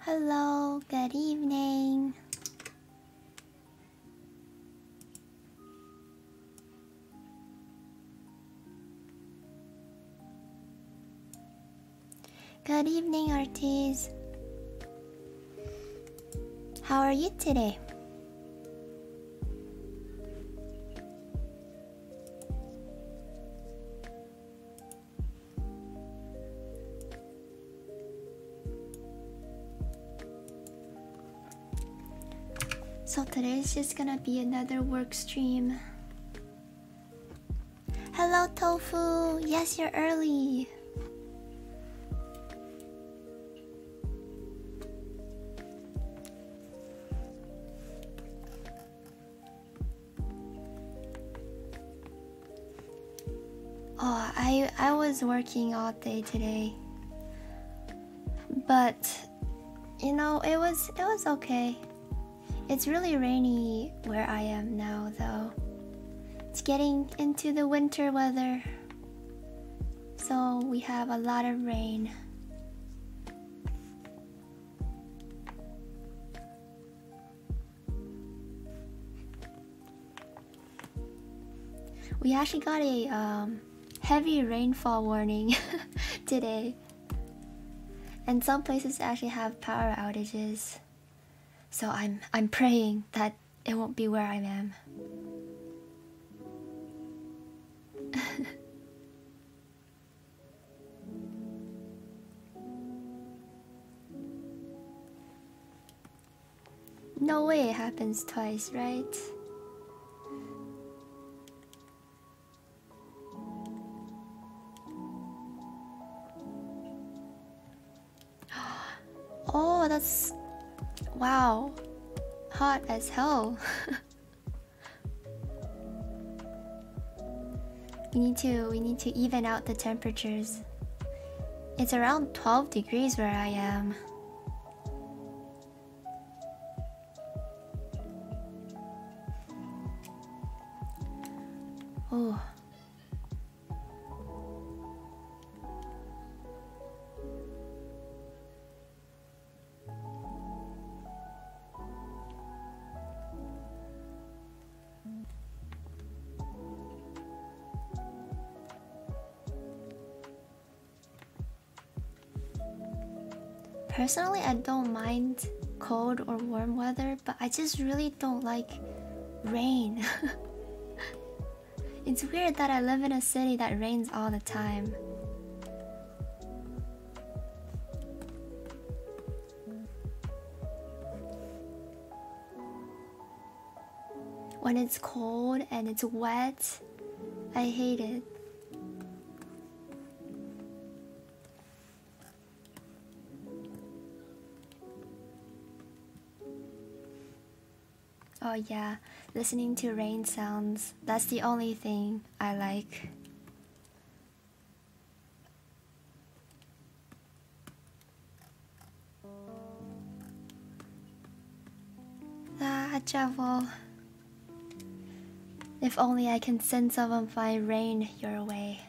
Hello, good evening. Good evening, Ortiz. How are you today? So today's just gonna be another work stream. Hello, Tofu. Yes, you're early. Oh, I was working all day today. But you know, it was okay. It's really rainy where I am now though. It's getting into the winter weather. So we have a lot of rain. We actually got a heavy rainfall warning today. And some places actually have power outages. So I'm praying that it won't be where I am. No way it happens twice, right? Oh, that's... wow. Hot as hell. We need to even out the temperatures. It's around 12 degrees where I am. Oh. Personally, I don't mind cold or warm weather, but I just really don't like rain. It's weird that I live in a city that rains all the time. When it's cold and it's wet, I hate it. Oh yeah, listening to rain sounds, that's the only thing I like. Ah, travel. If only I can send some of my rain your way.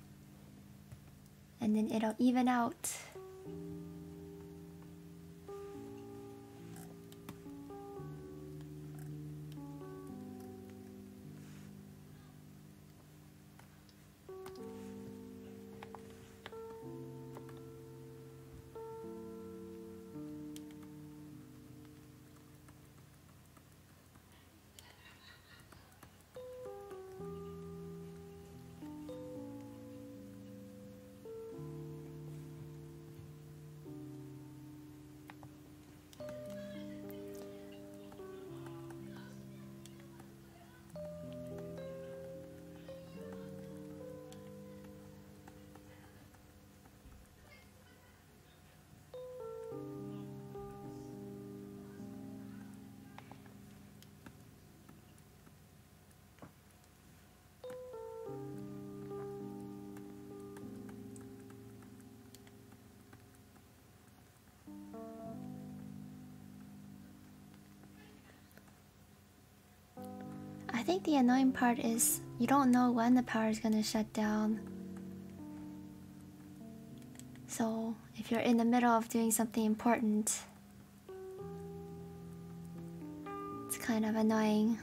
And then it'll even out. I think the annoying part is you don't know when the power is gonna shut down. So if you're in the middle of doing something important kind of annoying.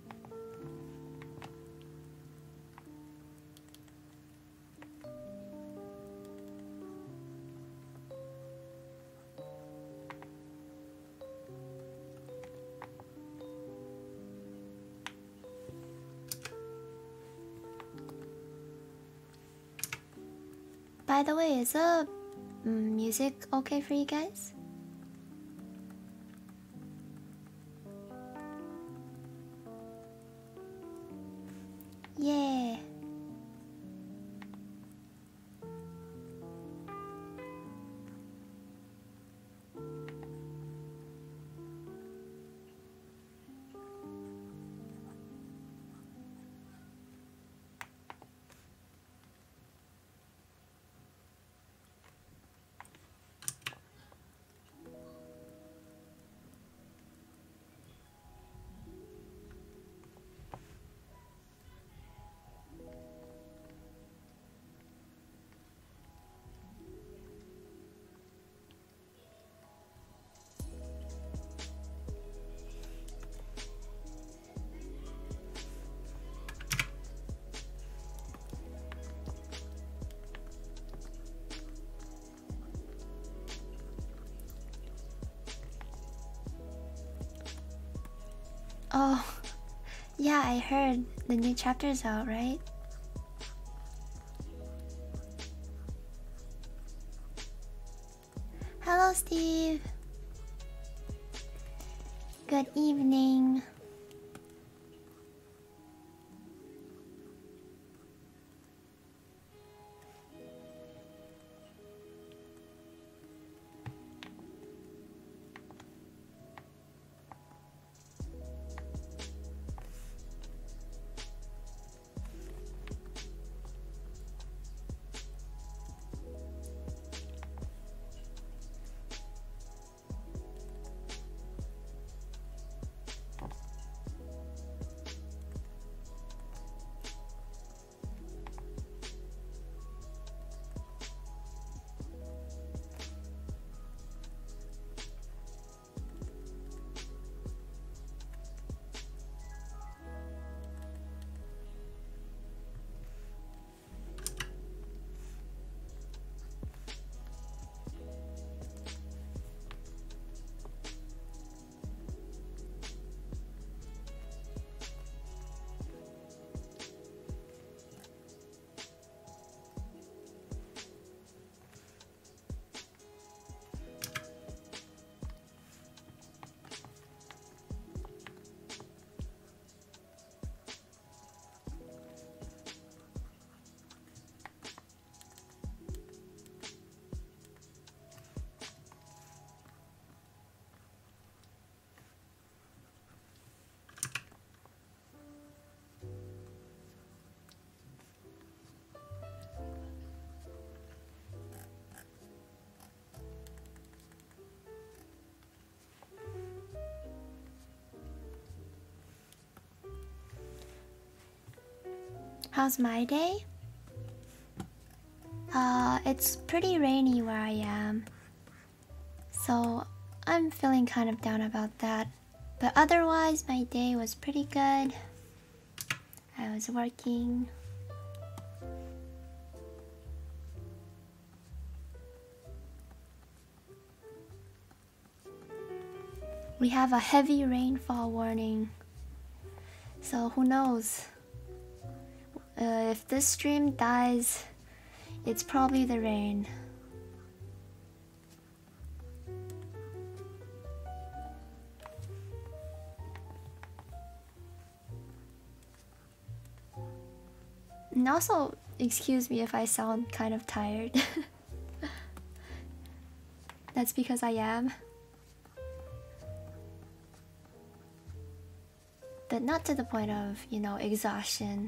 By the way, is the music okay for you guys? Yeah. Oh, yeah, I heard the new chapter's out, right? Hello, Steve. Good evening. How's my day? It's pretty rainy where I am, so I'm feeling kind of down about that. But otherwise, my day was pretty good. I was working. We have a heavy rainfall warning, so who knows? If this stream dies, it's probably the rain. And also, excuse me if I sound kind of tired. That's because I am. But not to the point of, you know, exhaustion.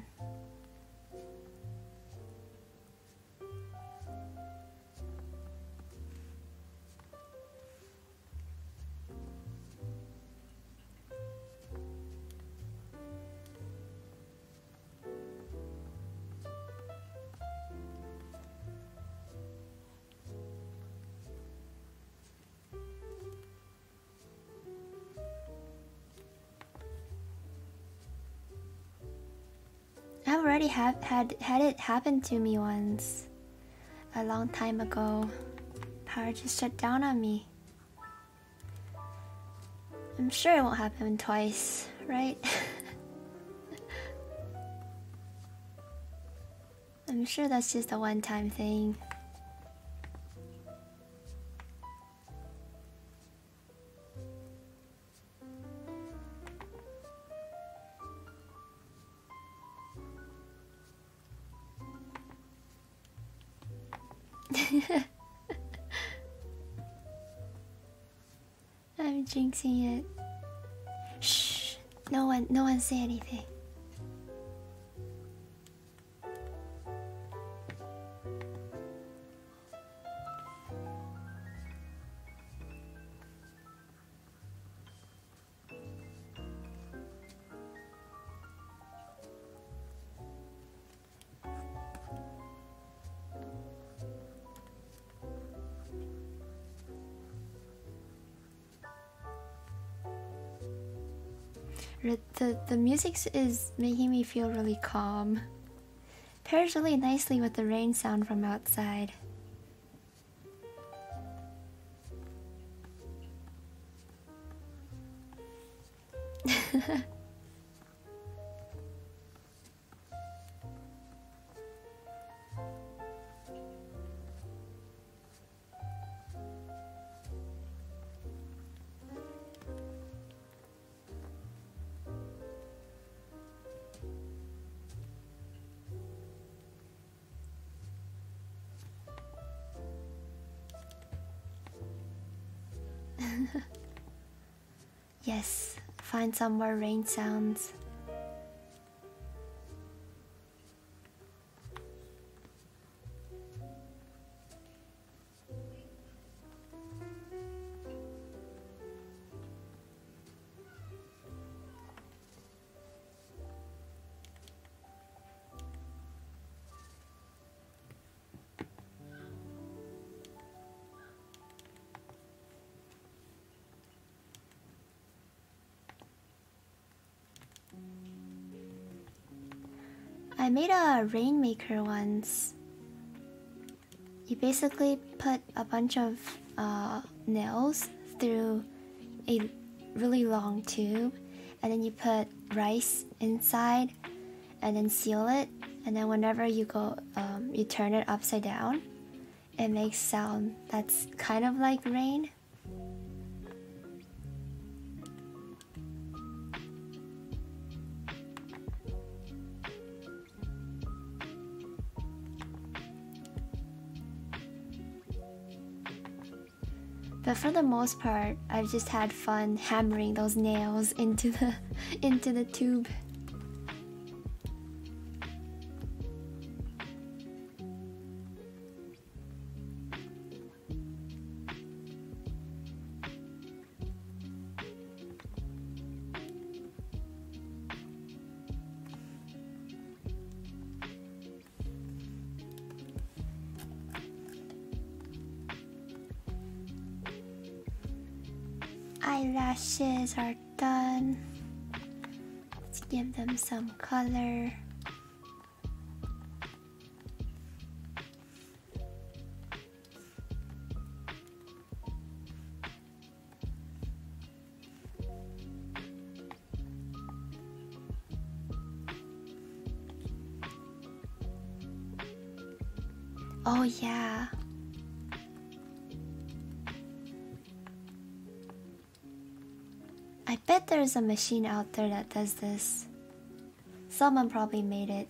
already had it happen to me once, a long time ago. Power just shut down on me. I'm sure it won't happen twice, right? I'm sure that's just a one-time thing. I'm jinxing it. Shh! No one say anything. The music is making me feel really calm. Pairs really nicely with the rain sound from outside. Yes, find some more rain sounds. I made a rainmaker once. You basically put a bunch of nails through a really long tube, and then you put rice inside, and then seal it. And then whenever you go, you turn it upside down, it makes sound that's kind of like rain. But for the most part, I've just had fun hammering those nails into the tube. Eyelashes are done. Let's give them some color. Oh yeah. I bet there's a machine out there that does this. Someone probably made it.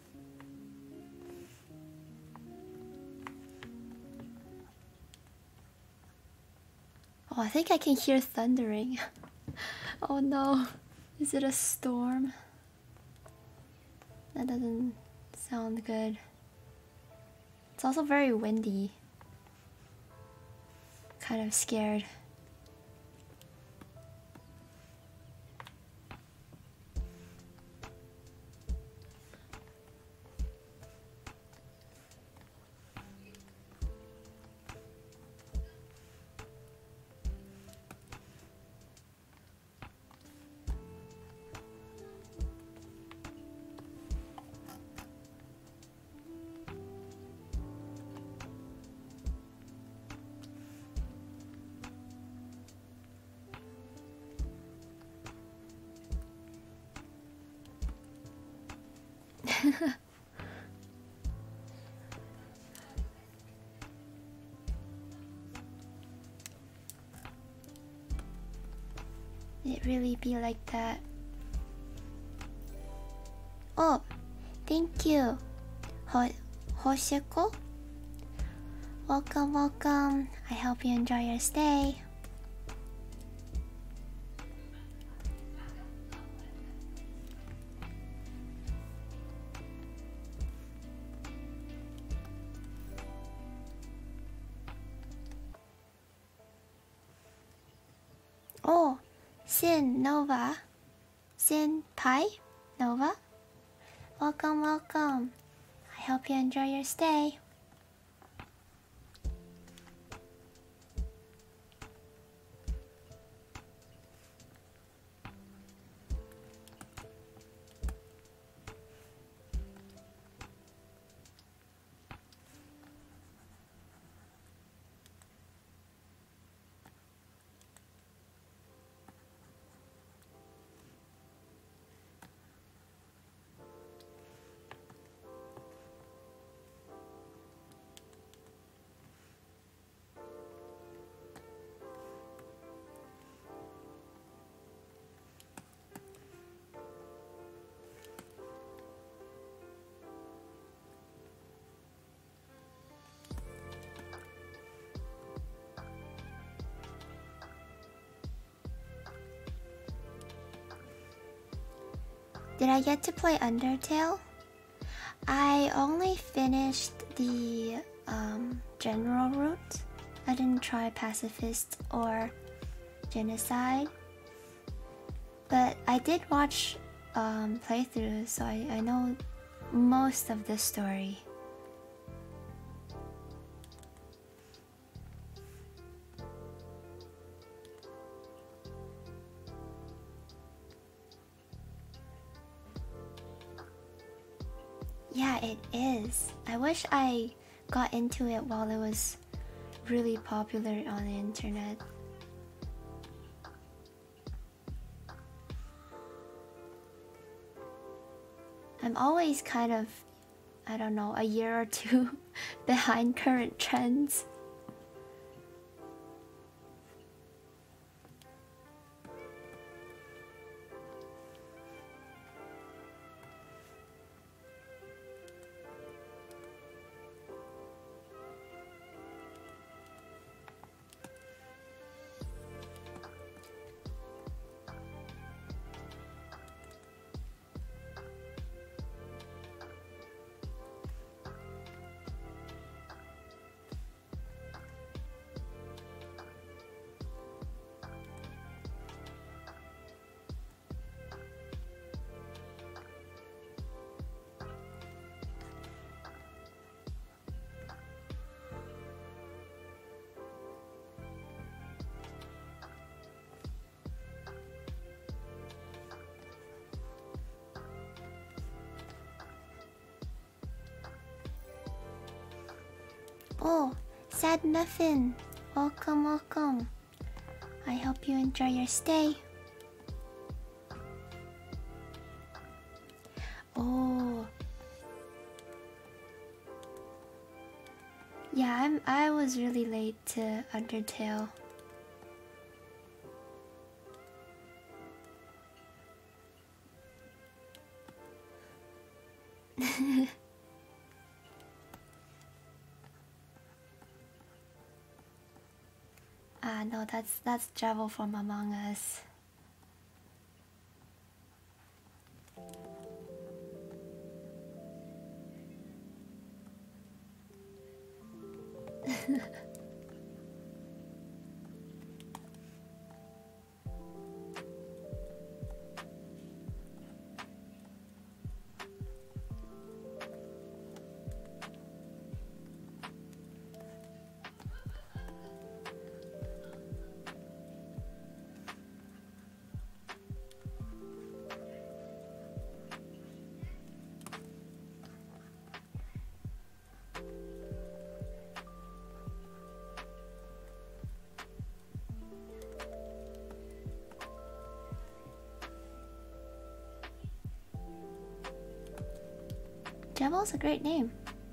Oh, I think I can hear thundering. Oh no, is it a storm? That doesn't sound good. It's also very windy. Kind of scared. It really be like that. Oh, thank you. Hoshiko? Welcome, welcome. I hope you enjoy your stay. Oh, Sin Nova. Sin Pai Nova. Welcome, welcome. I hope you enjoy your stay. Did I get to play Undertale? I only finished the general route. I didn't try pacifist or genocide. But I did watch playthroughs, so I know most of the story. Yeah, it is. I wish I got into it while it was really popular on the internet. I'm always kind of, I don't know, a year or two behind current trends. Oh, Sad Muffin. Welcome, welcome. I hope you enjoy your stay. Oh. Yeah, I was really late to Undertale. No, that's Javel from Among Us. Jebel's a great name.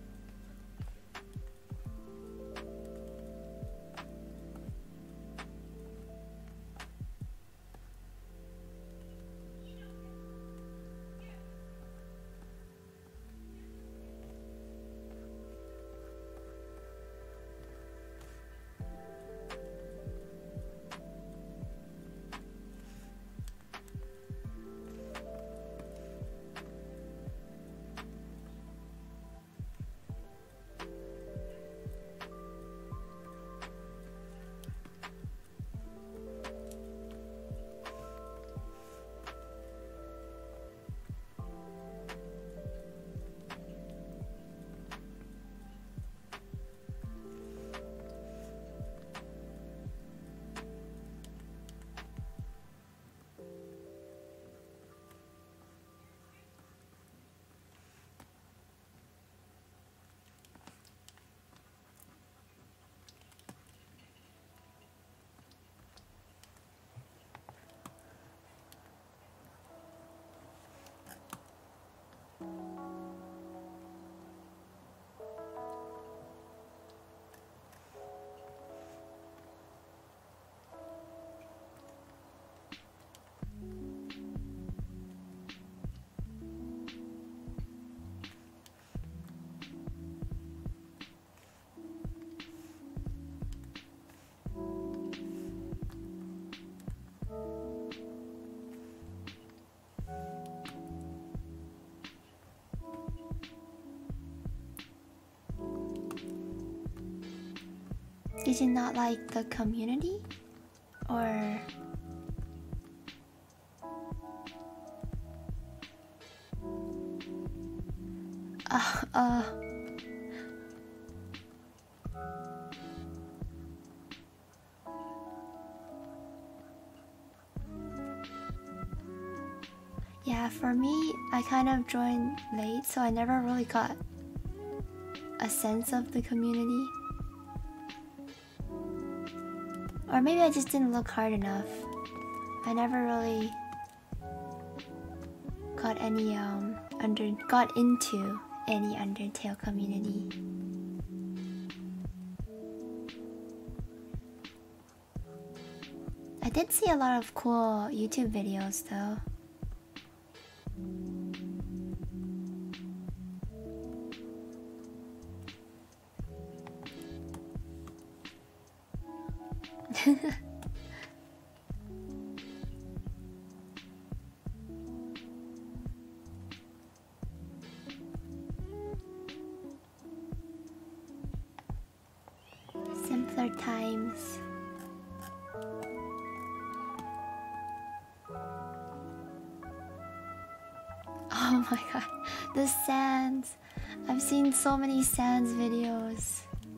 Did you not like the community? Or... uh... Yeah, for me, I kind of joined late, so I never really got a sense of the community. Or maybe I just didn't look hard enough. I never really got any got into any Undertale community. I did see a lot of cool YouTube videos though. Simpler times. Oh my god, the Sans. I've seen so many Sans videos.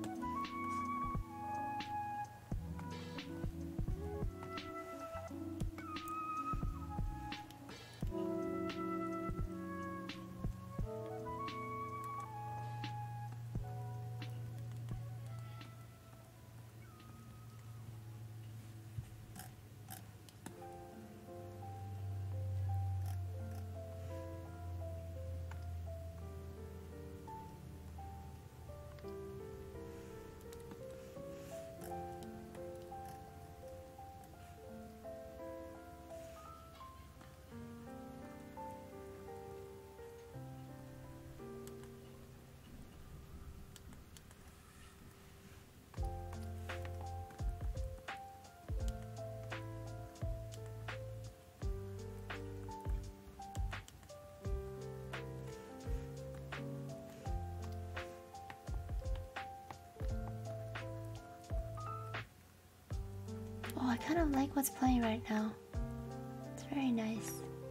Oh, I kind of like what's playing right now. It's very nice.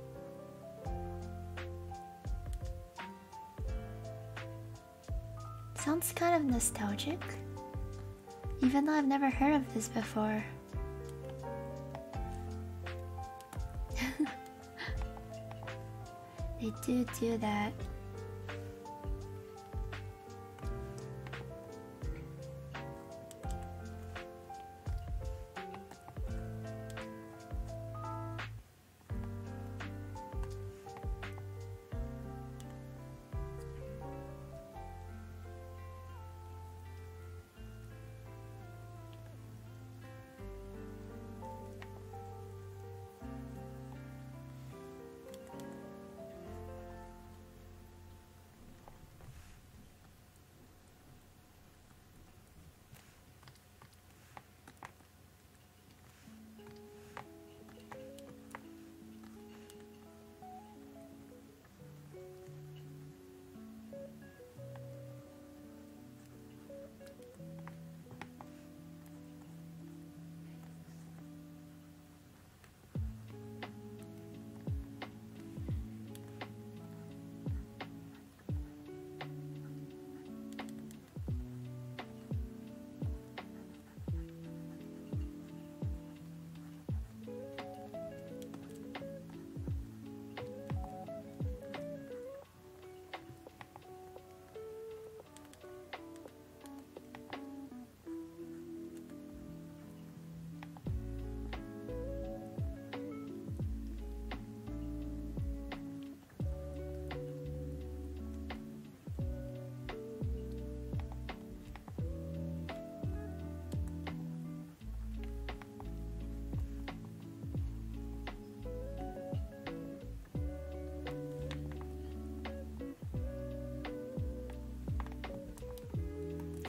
Sounds kind of nostalgic, even though I've never heard of this before. They do that.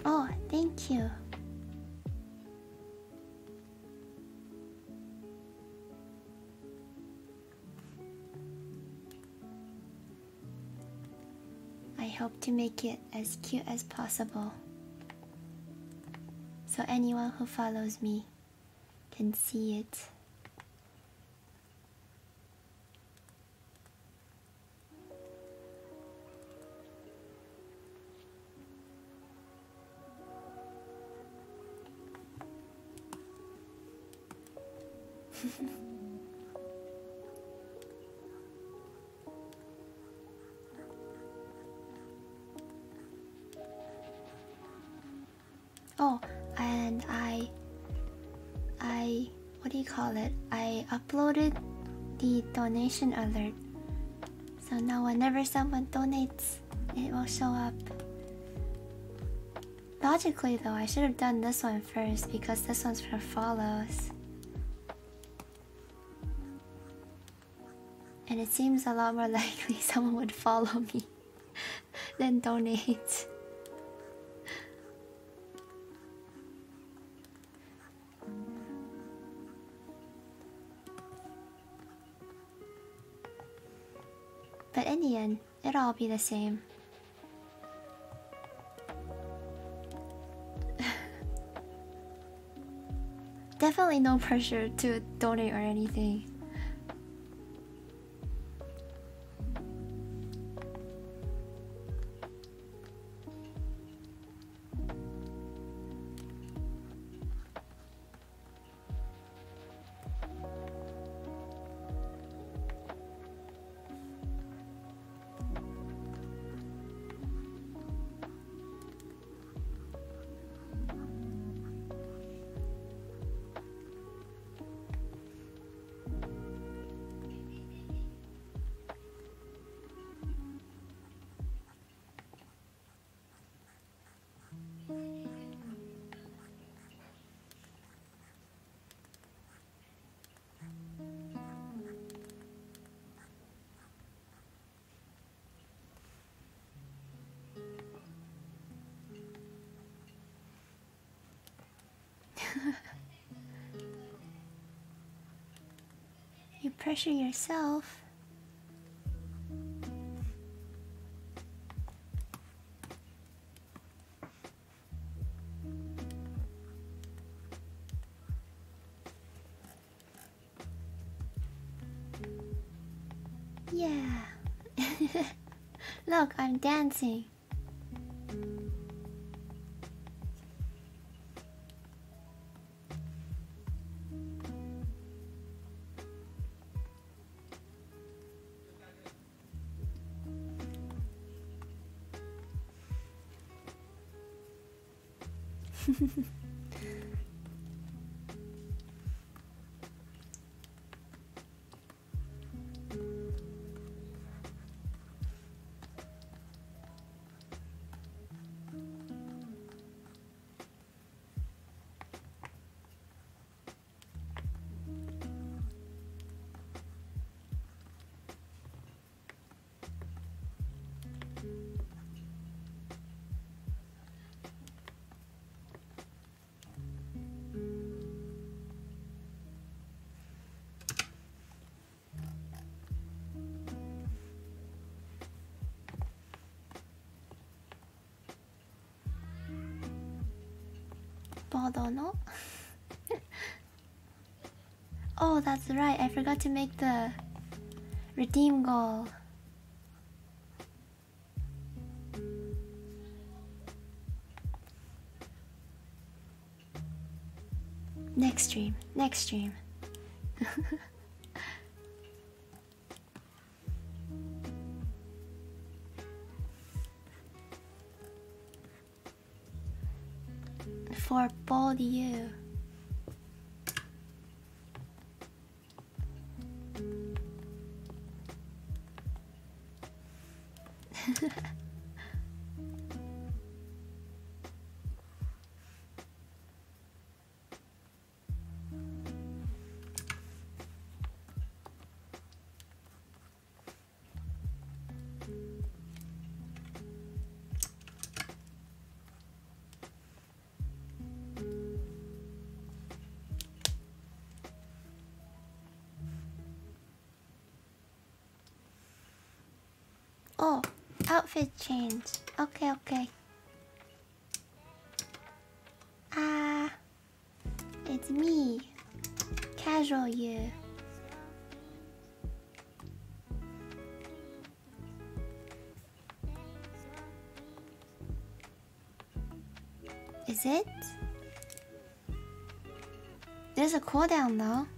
Oh, thank you. I hope to make it as cute as possible, so anyone who follows me can see it. Oh, and I what do you call it? I uploaded the donation alert. So now whenever someone donates, it will show up. Logically though, I should have done this one first because this one's for follows. And it seems a lot more likely someone would follow me than donate. But in the end, it'll all be the same. Definitely no pressure to donate or anything. You pressure yourself. Yeah. Look, I'm dancing. Bodono? Oh, that's right. I forgot to make the redeem goal. Next stream. Next stream. For both you. outfit change. Okay, okay. Ah, it's me. Casual you. Is it? There's a cooldown though.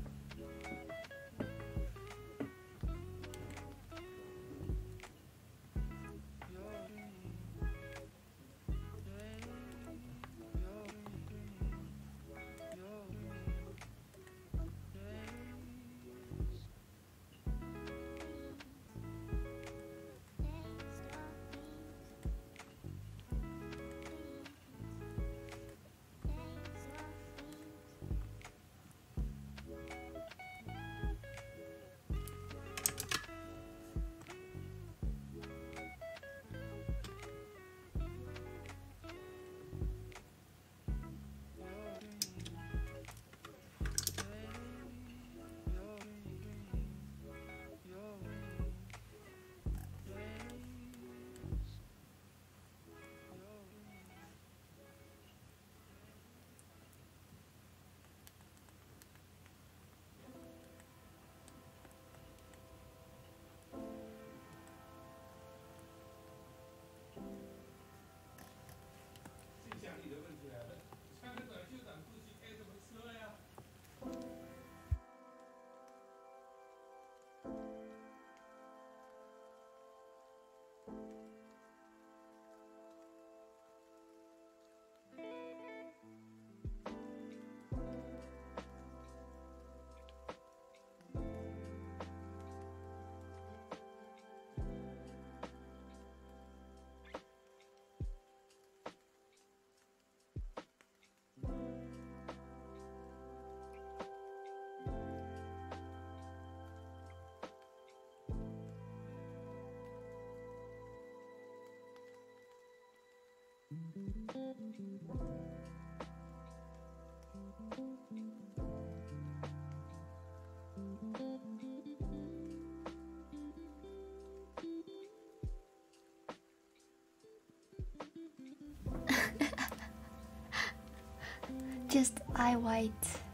Just eye white.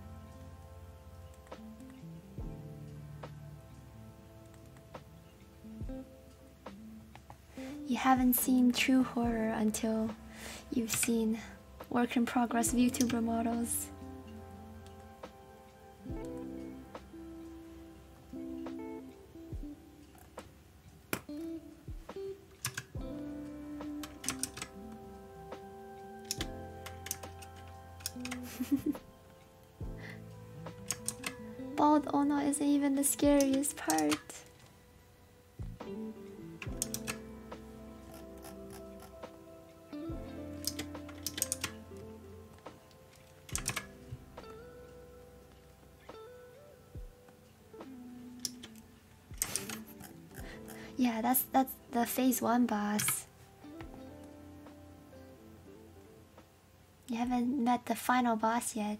You haven't seen true horror until you've seen work in progress VTuber models. Bald Ono isn't even the scariest part. Yeah, that's the phase 1 boss. You haven't met the final boss yet.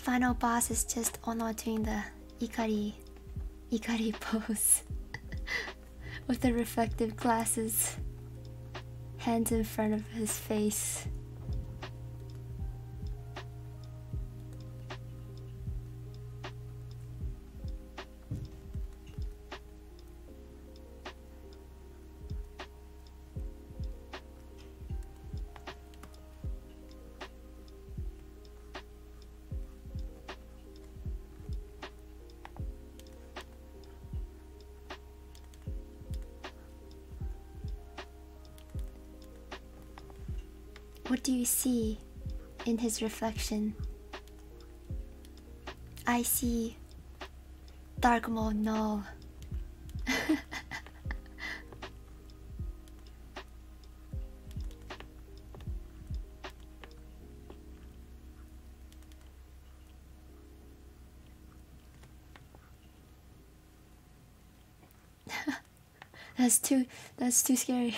final boss is just Ono doing the Ikari pose with the reflective glasses, hands in front of his face. What do you see in his reflection? I see dark mode null. That's too scary.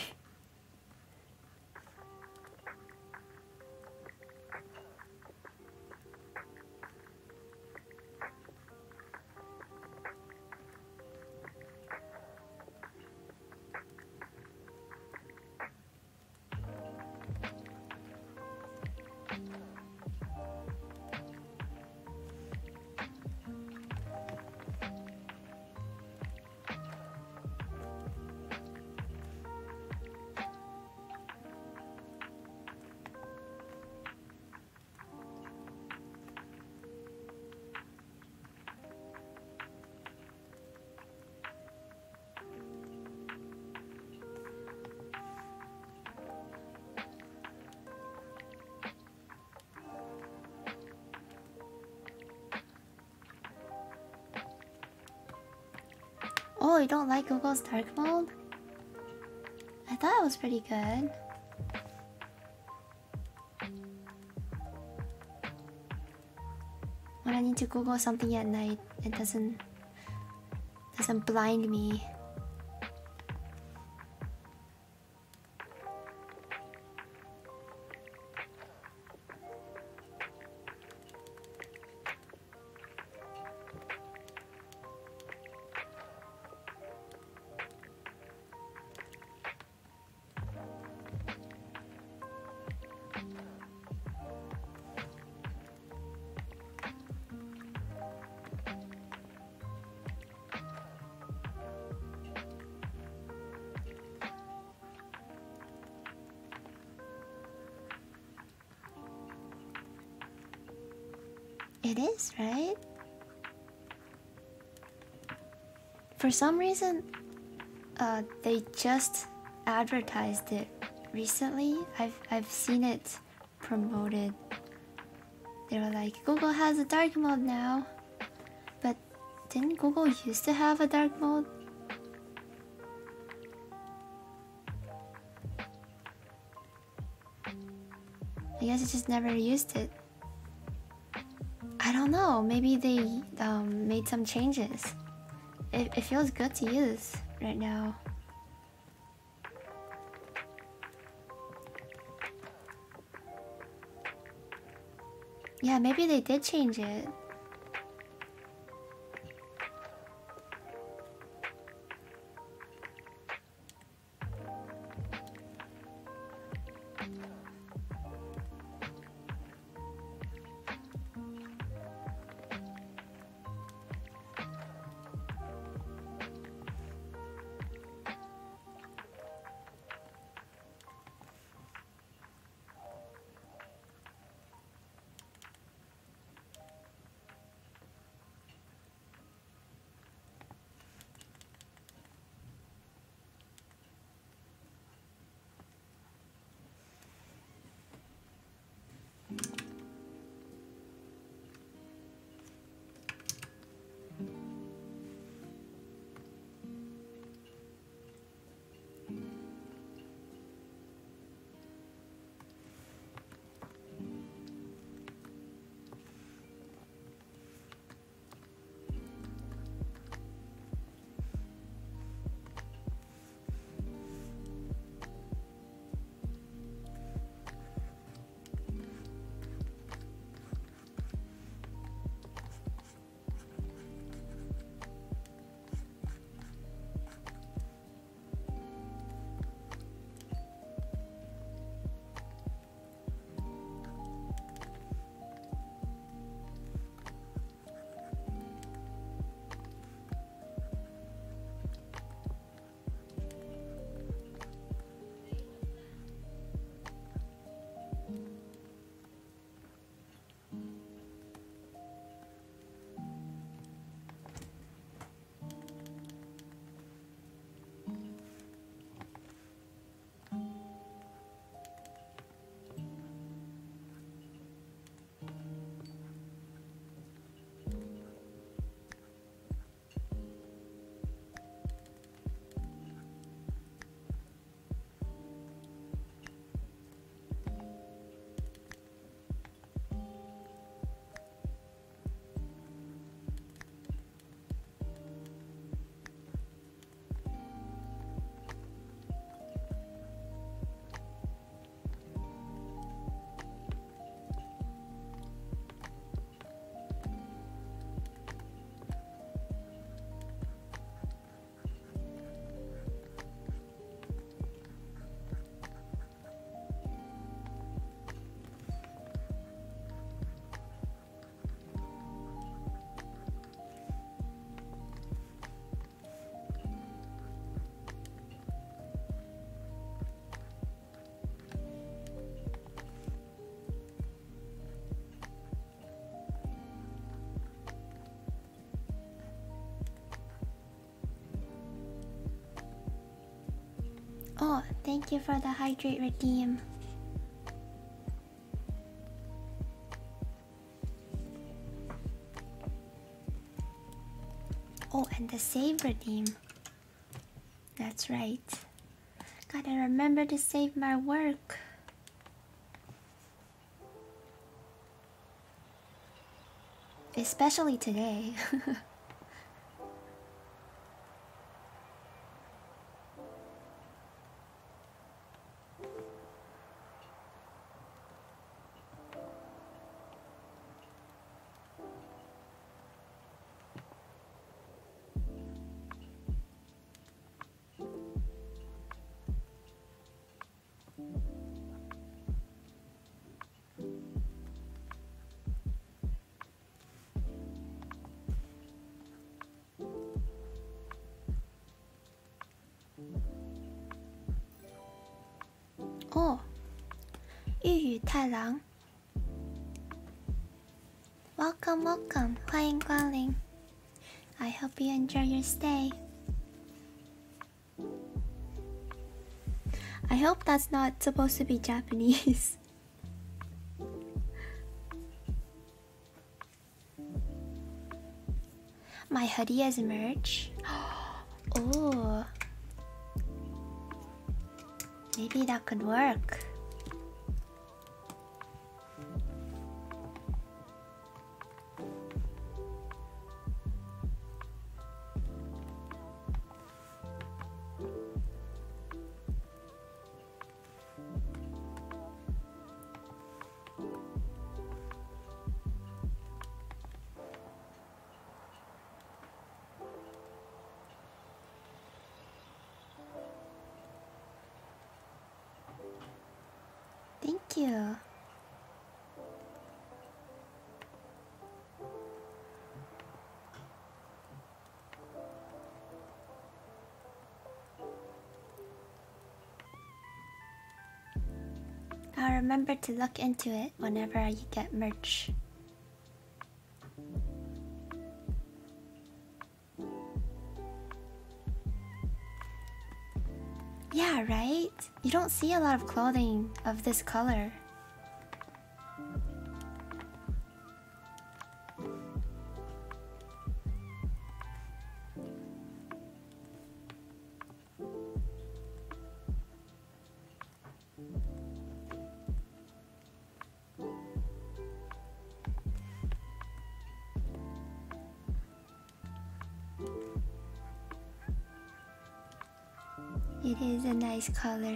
Oh, you don't like Google's dark mode? I thought it was pretty good. When I need to Google something at night, it doesn't blind me. It is, right? For some reason, they just advertised it recently. I've seen it promoted. They were like, Google has a dark mode now. But didn't Google used to have a dark mode? I guess I just never used it. I don't know, maybe they made some changes. It feels good to use right now. Yeah, maybe they did change it. Oh, thank you for the hydrate redeem. Oh, and the save redeem. That's right. Gotta remember to save my work. Especially today. Oh, 玉宇太郎 Welcome, welcome. 欢迎光临 I hope you enjoy your stay. I hope that's not supposed to be Japanese. My hoodie is merch. Oh, maybe that could work. Thank you. I'll remember to look into it whenever I get merch. Yeah, right? You don't see a lot of clothing of this color. It is a nice color.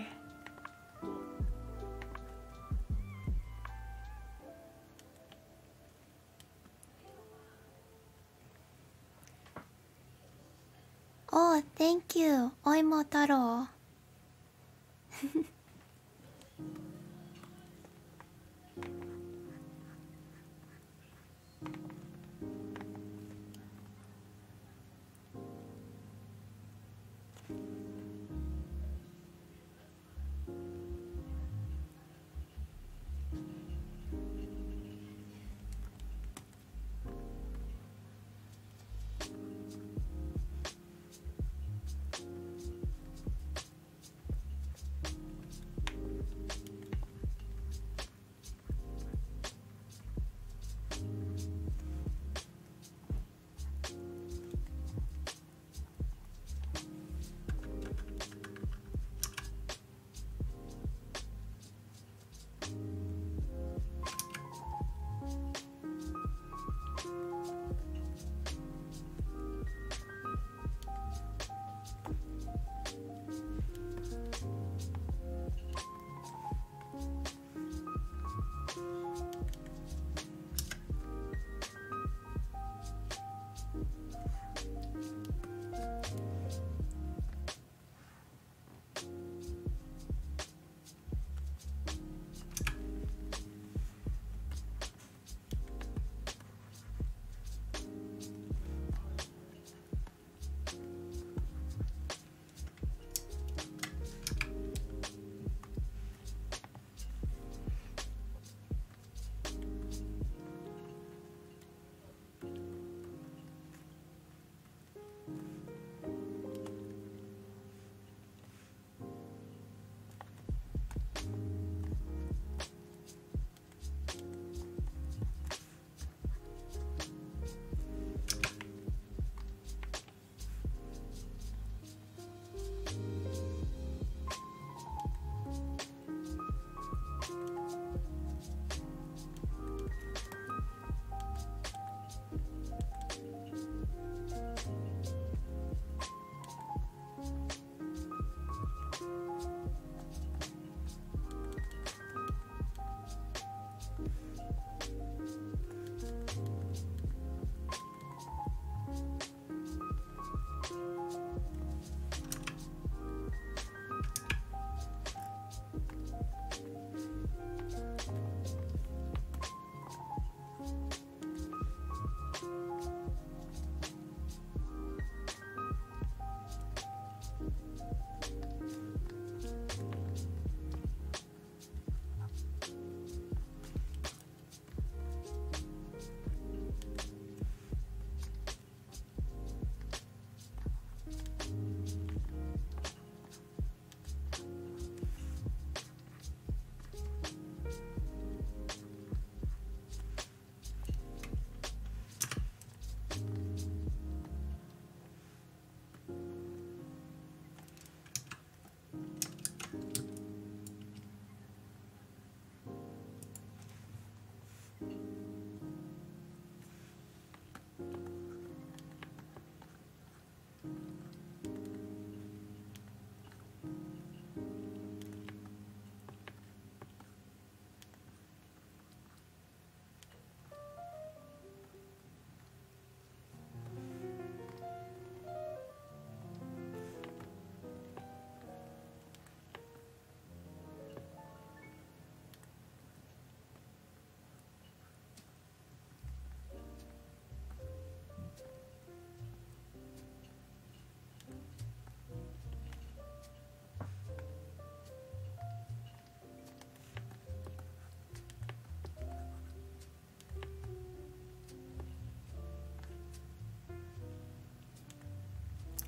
Oh, thank you, Oimotaro.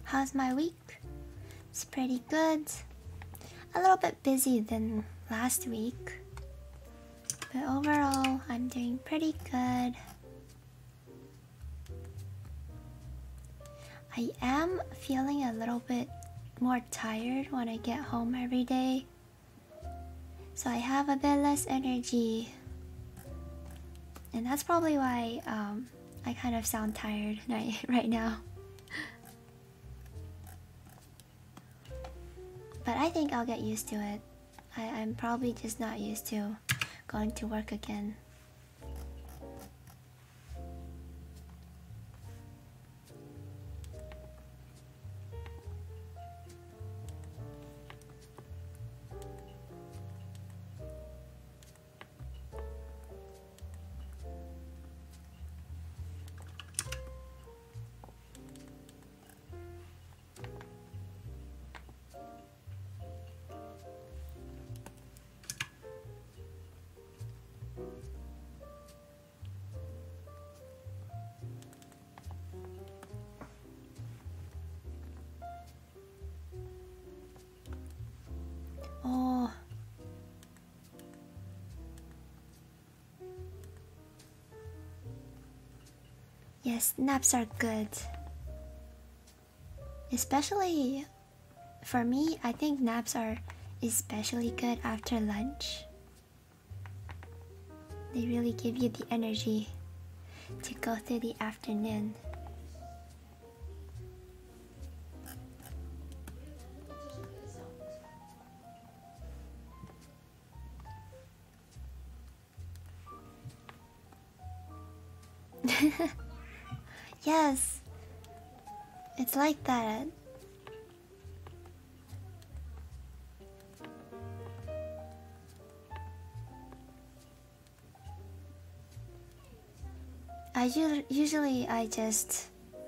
How's my week? It's pretty good. A little bit busy than last week, but overall I'm doing pretty good. I am feeling a little bit more tired when I get home every day, so I have a bit less energy, and that's probably why I kind of sound tired right now. But I think I'll get used to it. I'm probably just not used to going to work again. Oh. Yes, naps are good. Especially for me, I think naps are especially good after lunch. They really give you the energy to go through the afternoon. Yes, it's like that. Usually I just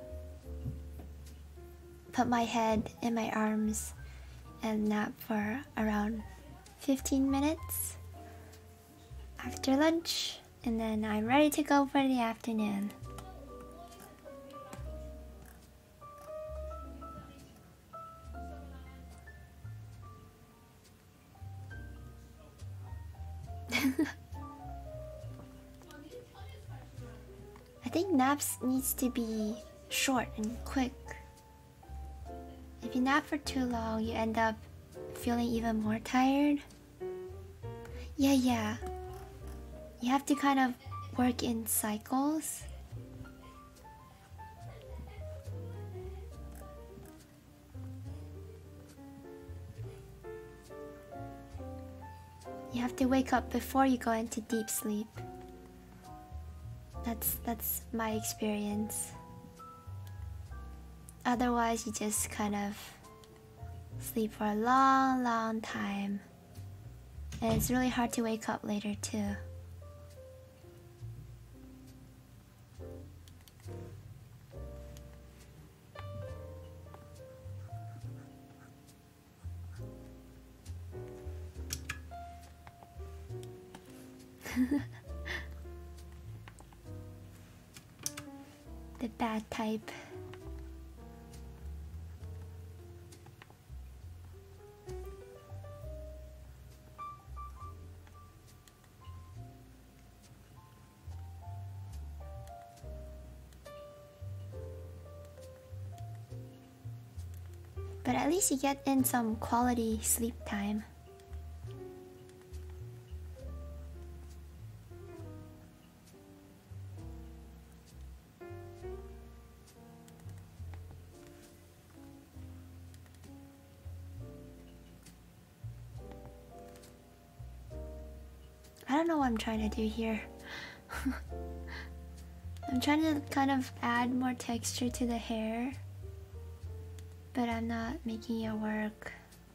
put my head in my arms and nap for around 15 minutes after lunch, and then I'm ready to go for the afternoon. I think naps needs to be short and quick. If you nap for too long, you end up feeling even more tired. Yeah. You have to kind of work in cycles. You have to wake up before you go into deep sleep. That's my experience. Otherwise, you just kind of sleep for a long time. And it's really hard to wake up later too. The bad type. But at least you get in some quality sleep time. I don't know what I'm trying to do here. I'm trying to kind of add more texture to the hair, but I'm not making it work.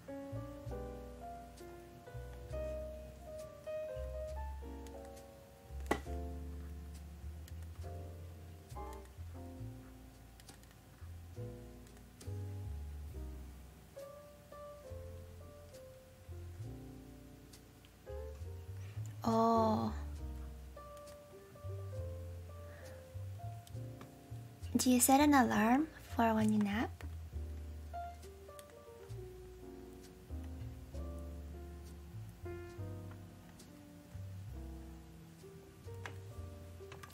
Oh. Do you set an alarm for when you nap?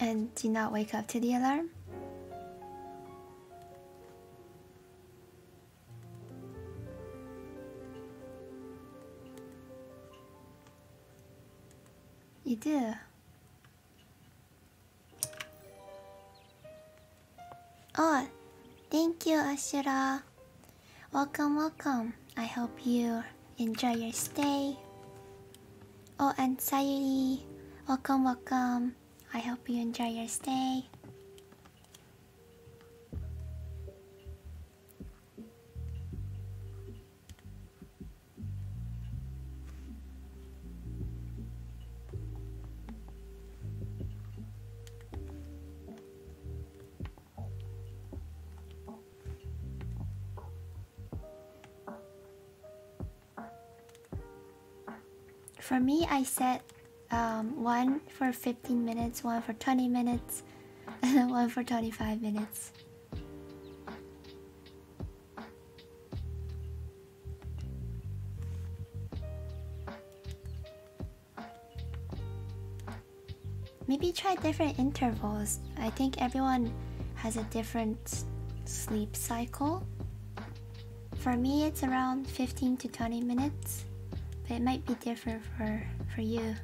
and do not wake up to the alarm? You do? Oh, thank you, Ashura. Welcome, welcome. I hope you enjoy your stay. Oh, and Sayuri, welcome, welcome. I hope you enjoy your stay. For me, I set one for 15 minutes, one for 20 minutes, and then one for 25 minutes. Maybe try different intervals. I think everyone has a different sleep cycle. For me, it's around 15 to 20 minutes, but it might be different for you.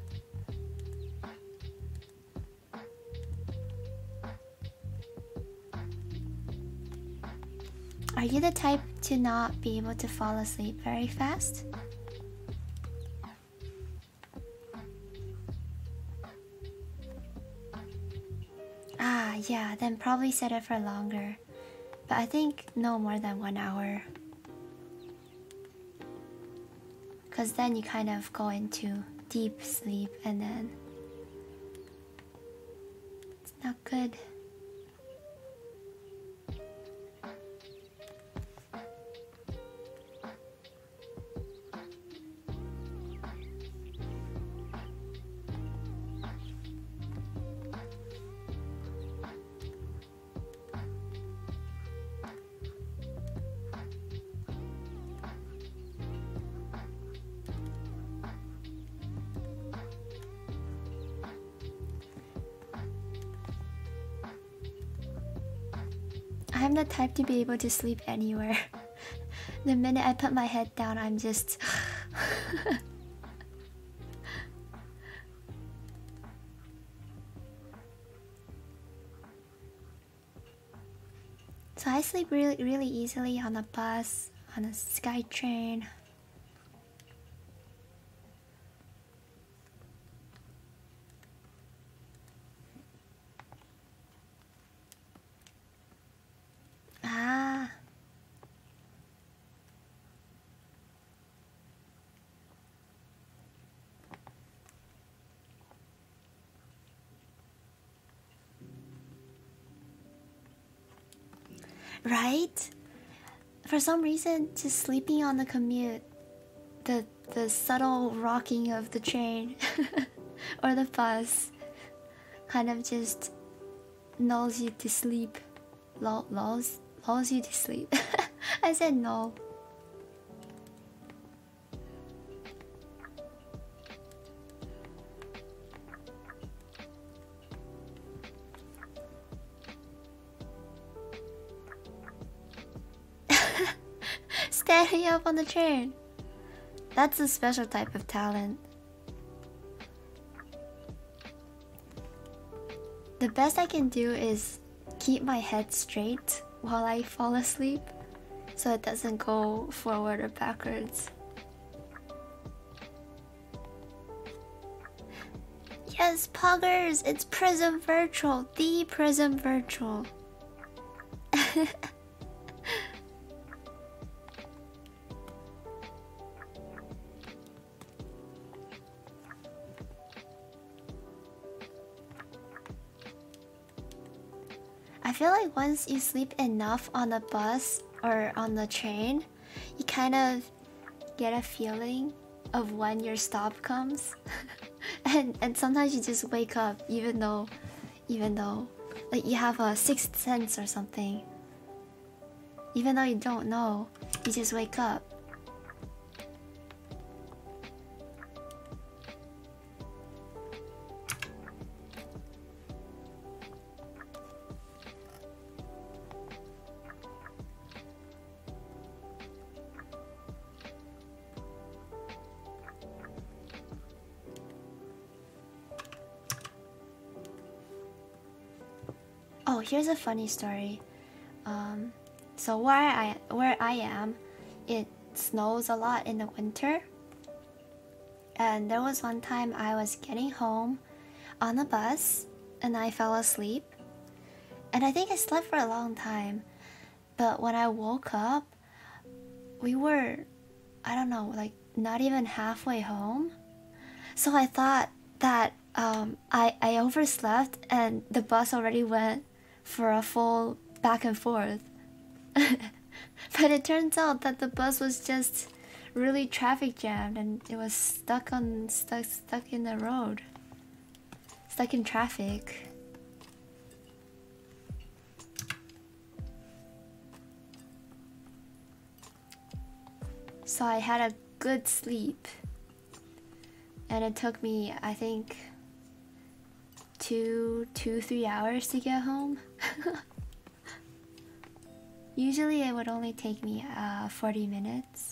Are you the type to not be able to fall asleep very fast? Ah, yeah, then probably set it for longer. But I think no more than 1 hour. Because then you kind of go into deep sleep and then it's not good. I'm the type to be able to sleep anywhere. The minute I put my head down, I'm just... So I sleep really easily on a bus, on a SkyTrain. Ah. Right? For some reason, just sleeping on the commute, the subtle rocking of the train or the bus kind of just lulls you to sleep. Lulls you to sleep. I said no. Standing up on the train. That's a special type of talent. The best I can do is keep my head straight while I fall asleep so it doesn't go forward or backwards. Yes, Poggers! It's Prism Virtual! The Prism Virtual! I feel like once you sleep enough on the bus or on the train, you kind of get a feeling of when your stop comes. and sometimes you just wake up even though like you have a sixth sense or something. Even though you don't know, you just wake up. Oh, here's a funny story. So where I am, it snows a lot in the winter. And there was one time I was getting home on the bus and I fell asleep. And I think I slept for a long time. But when I woke up, we were, I don't know, like not even halfway home. So I thought that I overslept and the bus already went for a full back and forth. But it turns out that the bus was just really traffic jammed and it was stuck in the road. Stuck in traffic. So I had a good sleep. And it took me, I think, 3 hours to get home. Usually it would only take me 40 minutes.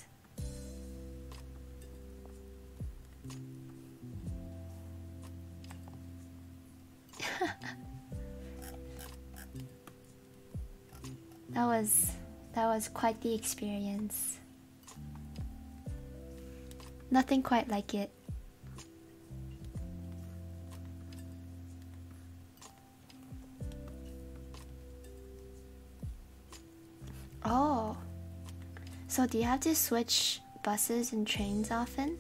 That was quite the experience. Nothing quite like it. Oh, so do you have to switch buses and trains often?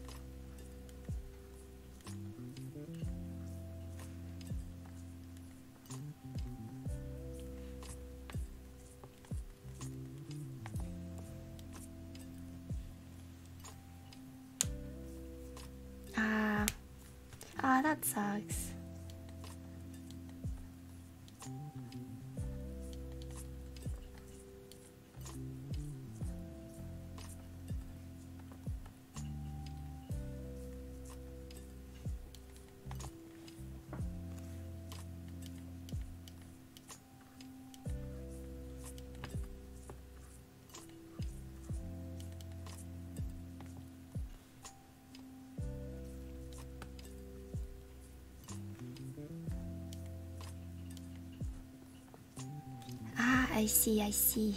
That sucks. I see, I see.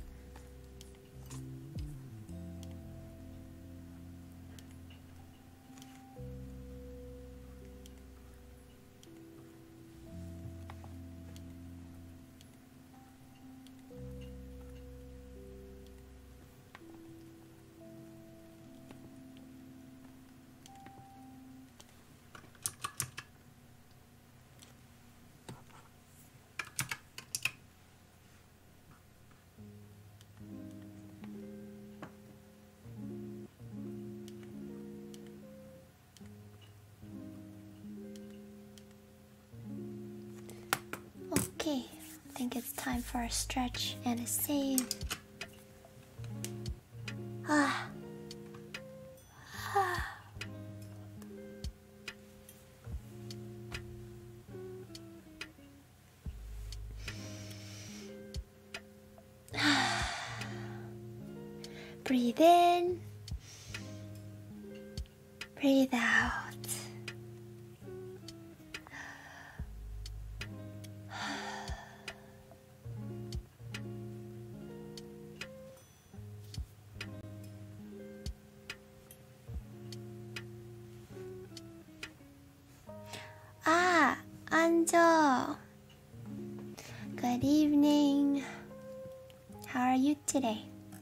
Okay, I think it's time for a stretch and a save. Ah. Breathe in. Breathe out. Anjo. Good evening. How are you today?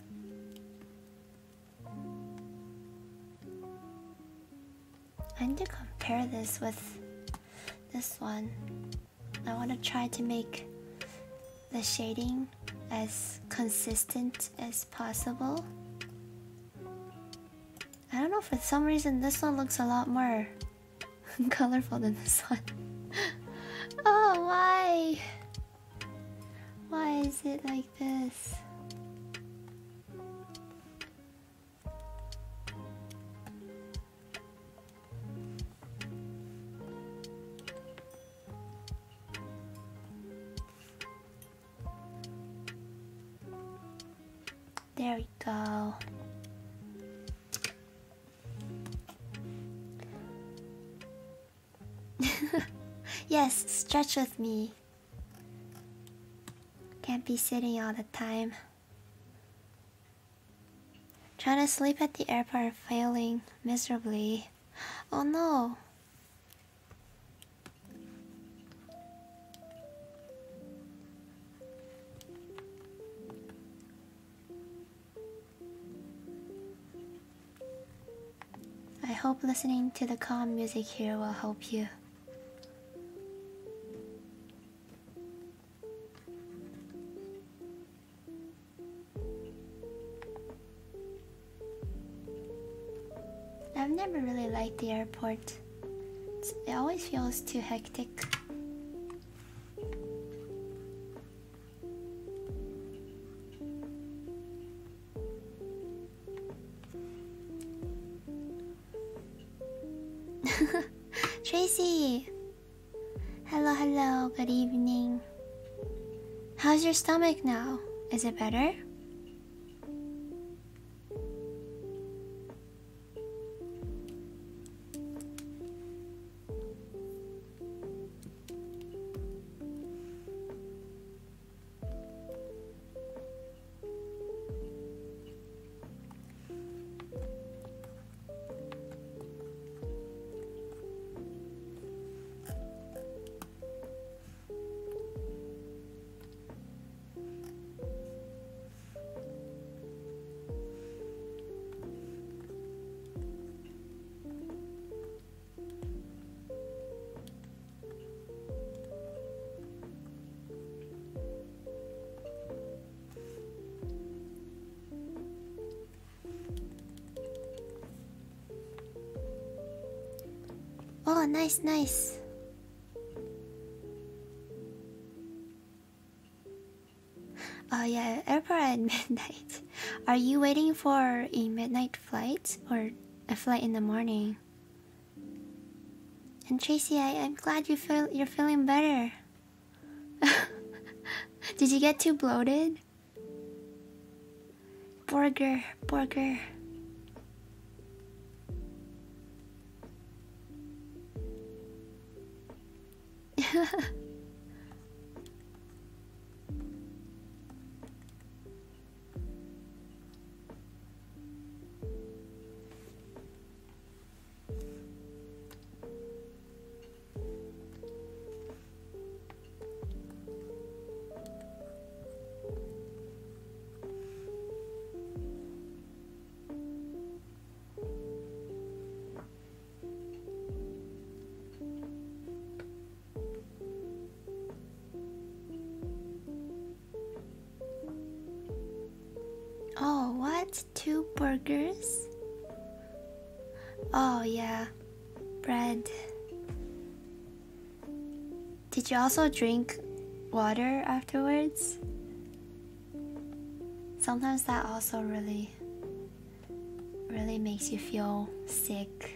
I need to compare this with this one. I want to try to make the shading as consistent as possible. I don't know, for some reason this one looks a lot more colorful than this one. Oh, why? Why is it like this? There we go. Yes, stretch with me. Can't be sitting all the time. Trying to sleep at the airport, failing miserably. Oh no. I hope listening to the calm music here will help you. I've never really liked the airport. It always feels too hectic. Tracy! Hello, hello, good evening. How's your stomach now? Is it better? Oh, nice, nice. Oh yeah, airport at midnight. Are you waiting for a midnight flight or a flight in the morning? And Tracy, I'm glad you're feeling better. Did you get too bloated? Burger. Oh, what? 2 burgers? Oh, yeah. Bread. Did you also drink water afterwards? Sometimes that also really makes you feel sick.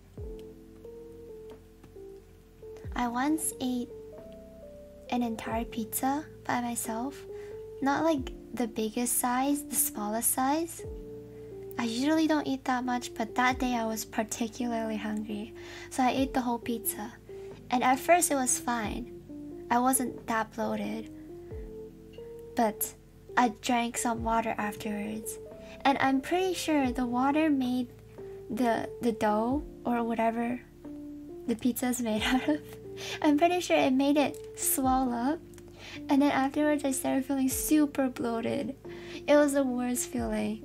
I once ate an entire pizza by myself. Not like the biggest size, the smallest size. I usually don't eat that much, but that day I was particularly hungry, so I ate the whole pizza. And at first it was fine. I wasn't that bloated. But I drank some water afterwards. And I'm pretty sure the water made the dough or whatever the pizza is made out of. I'm pretty sure it made it swell up. And then afterwards I started feeling super bloated. It was the worst feeling.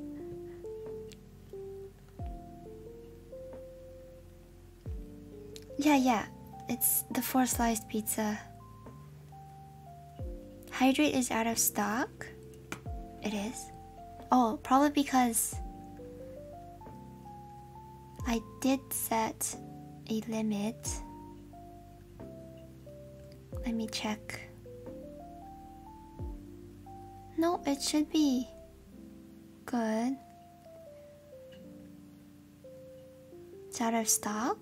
Yeah. It's the 4-sliced pizza. Hydrate is out of stock? It is? Oh, probably because I did set a limit. Let me check. No, it should be good. It's out of stock?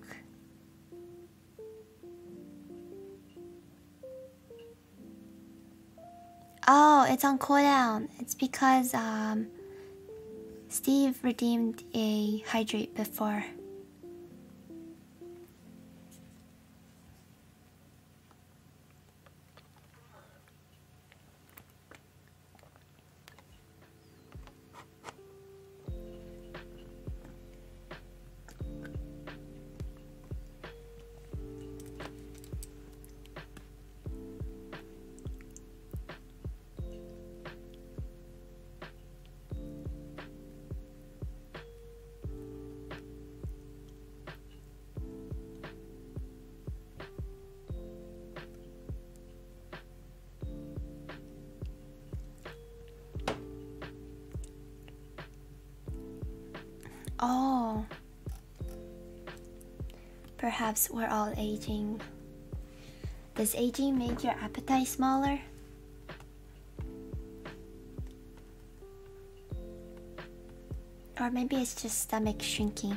Oh, it's on cooldown. It's because Steve redeemed a hydrate before. perhaps we're all aging. Does aging make your appetite smaller? Or maybe it's just stomach shrinking.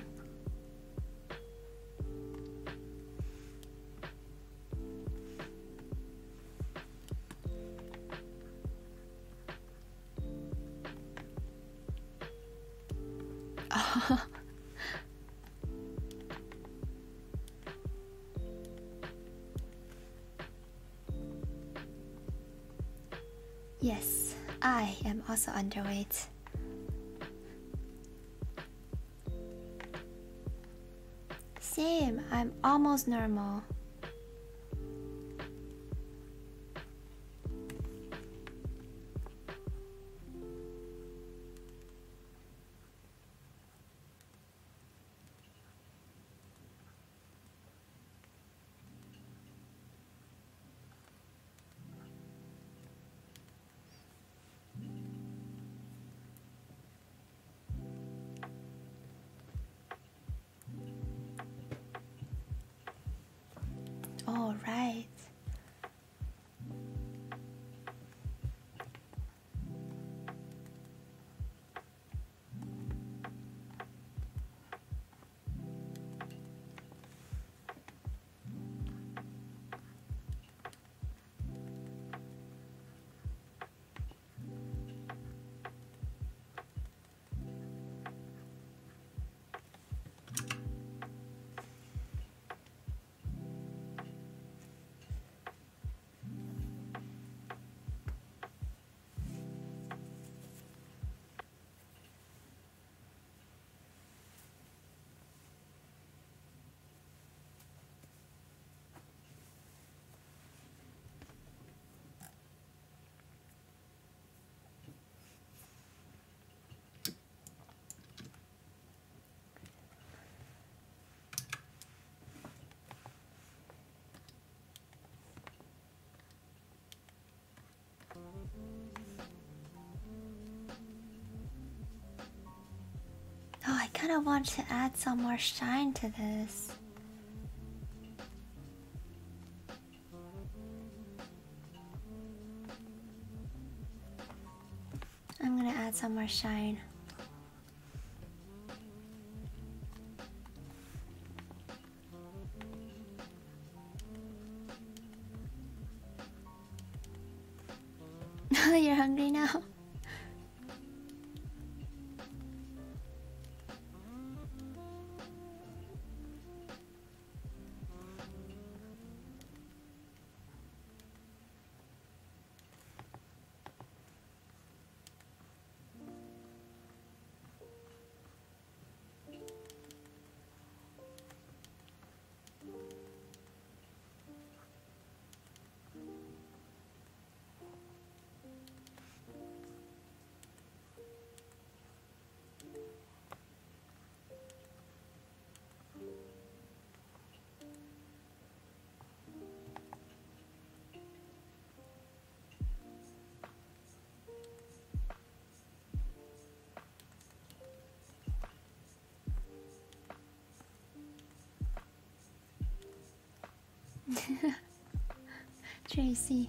Oh. Yes, I am also underweight. Same, I'm almost normal. All right. Oh, I kind of want to add some more shine to this. I'm gonna add some more shine. You're hungry now? Tracy.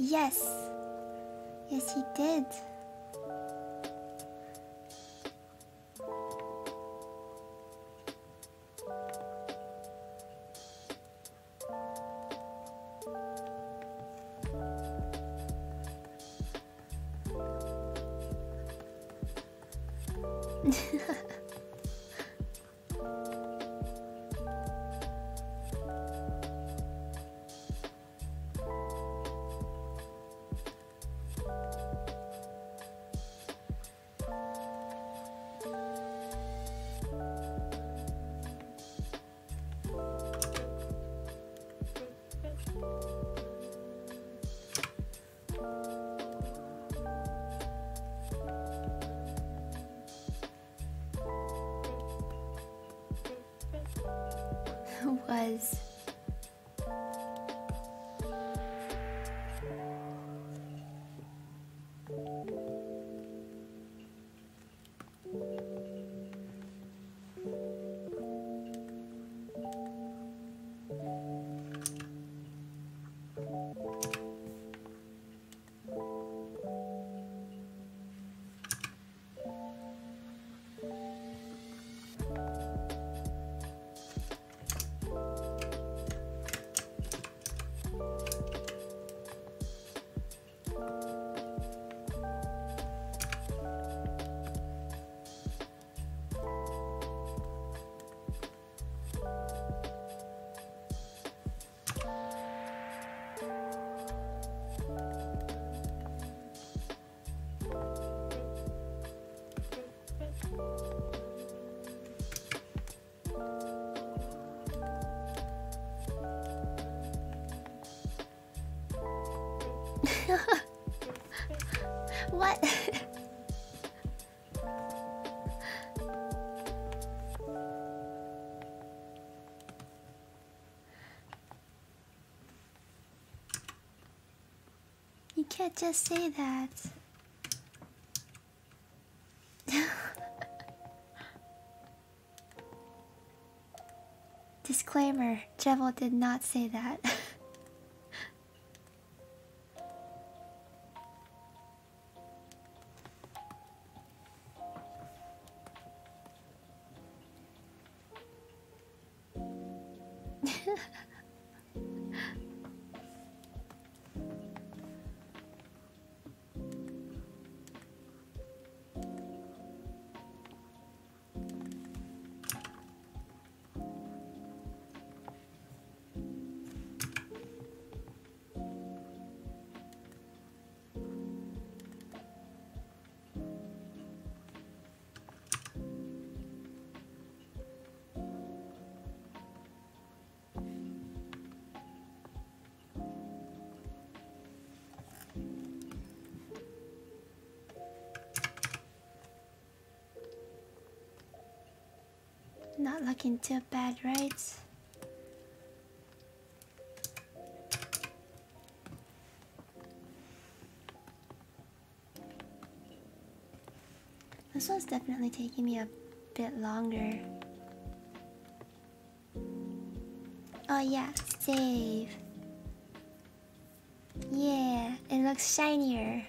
Yes. Yes, he did. Was. What? You can't just say that. Disclaimer, Jevil did not say that. Not looking too bad, right? This one's definitely taking me a bit longer. Oh yeah, save. Yeah, it looks shinier.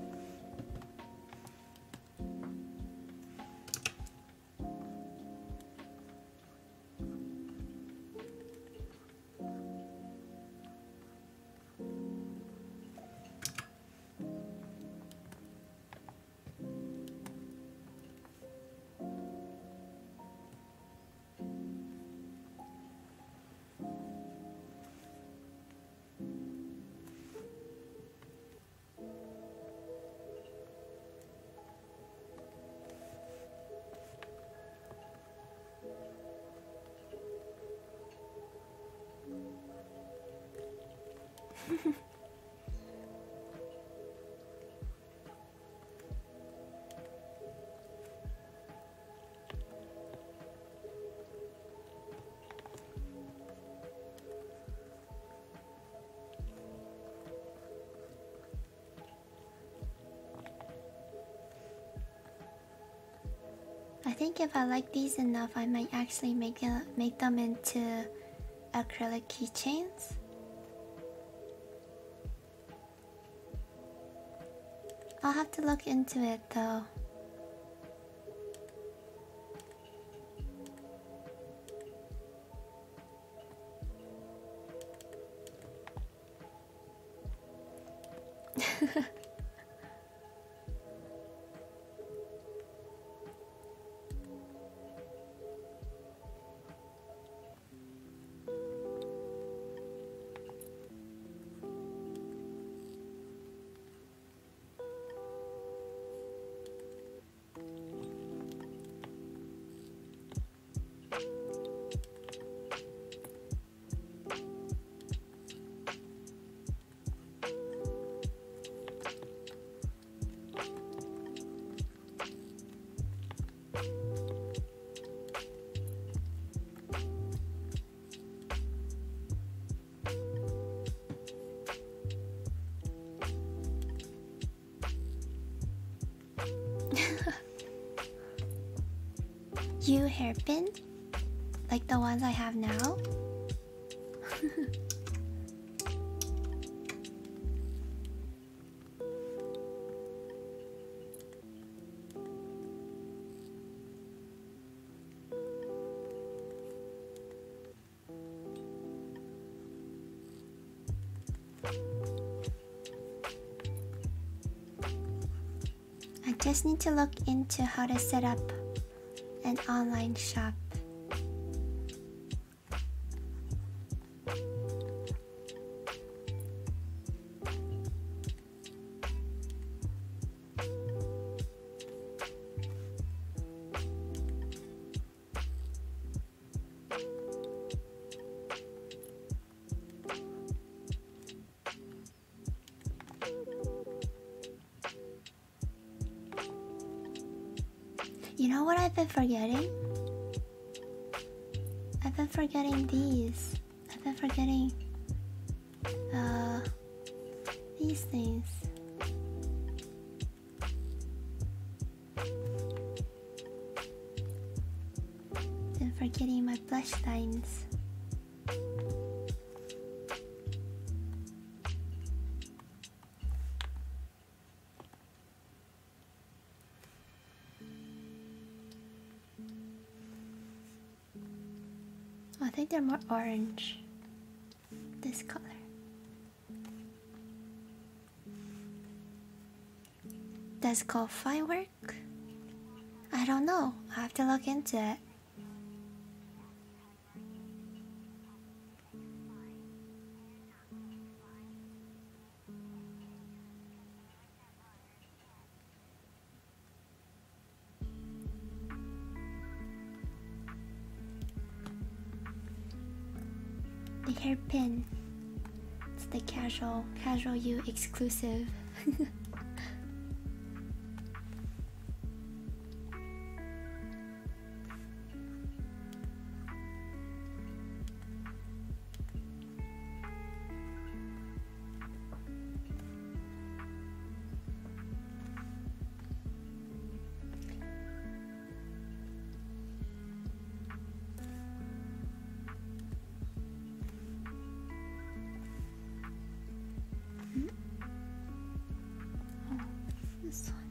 I think if I like these enough, I might actually make them into acrylic keychains. I'll have to look into it though. You hairpin? Like the ones I have now? I just need to look into how to set up an online shop. You know what I've been forgetting? I've been forgetting these. I've been forgetting these things. Been forgetting my blush lines. I think they're more orange. This color. Does Ko-Fi work? I don't know. I have to look into it. The hairpin. It's the casual you exclusive. This one.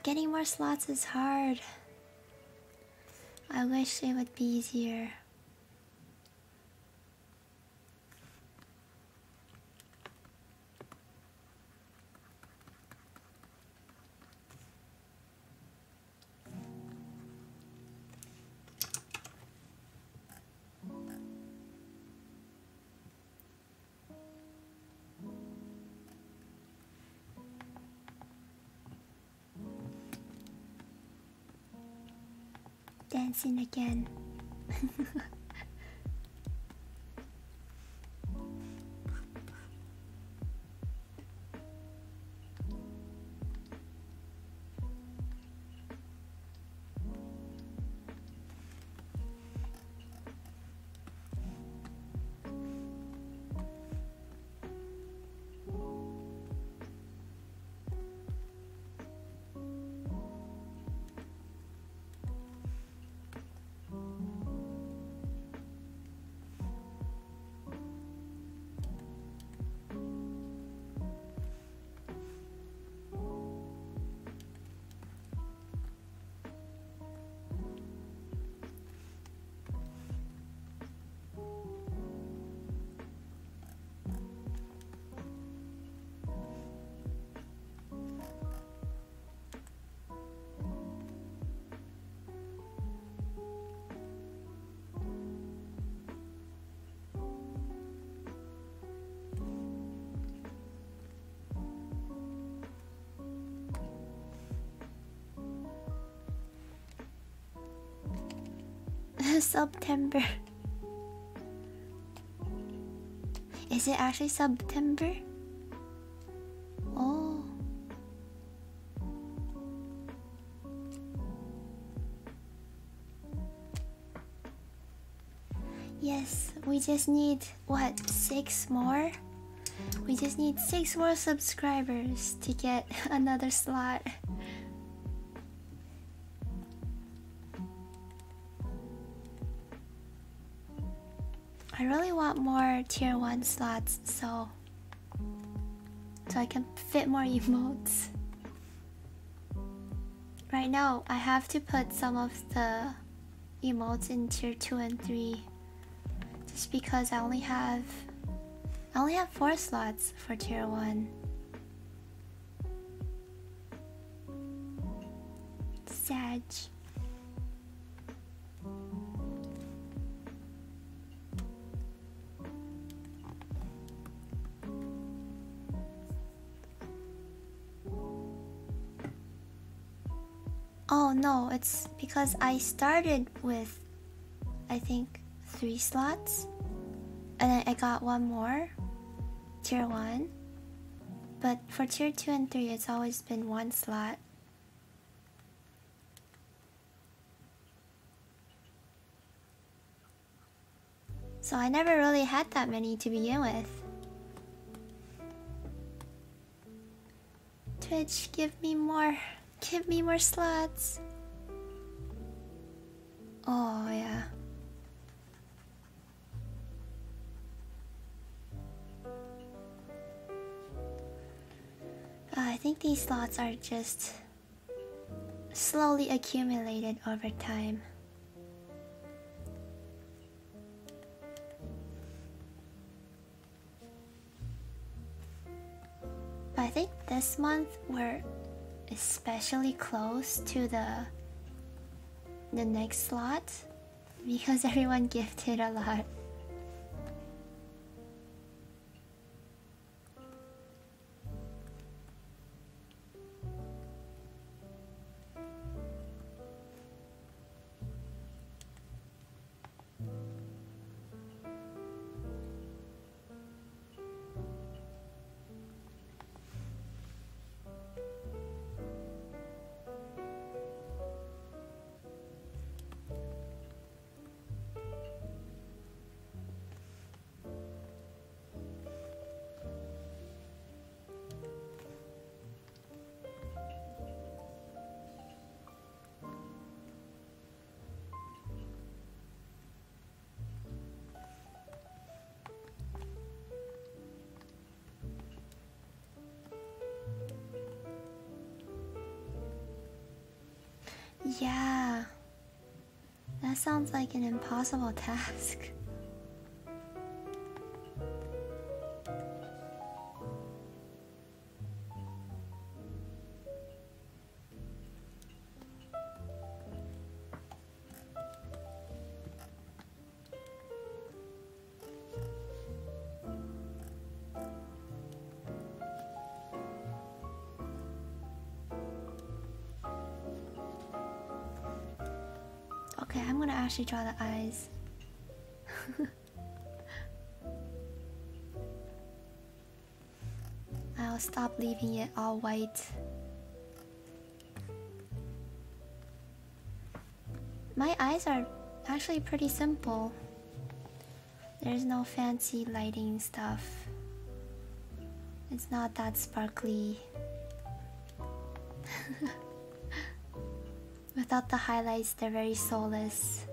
getting more slots is hard. I wish it would be easier. Dancing again. September. Is it actually September? Oh. Yes, we just need what, 6 more? We just need 6 more subscribers to get another slot. I really want more tier 1 slots so I can fit more emotes. Right now I have to put some of the emotes in tier 2 and 3 just because I only have 4 slots for tier 1. Sag. Oh no, it's because I started with, I think, 3 slots. And then I got 1 more, tier 1. But for tier 2 and 3, it's always been 1 slot. So I never really had that many to begin with. Twitch, give me more slots. Oh yeah. I think these slots are just slowly accumulated over time. But I think this month we're especially close to the next slot because everyone gifted a lot. Yeah, that sounds like an impossible task. Okay, I'm gonna actually draw the eyes. I'll stop leaving it all white. My eyes are actually pretty simple. There's no fancy lighting stuff. It's not that sparkly. Without the highlights, they're very soulless.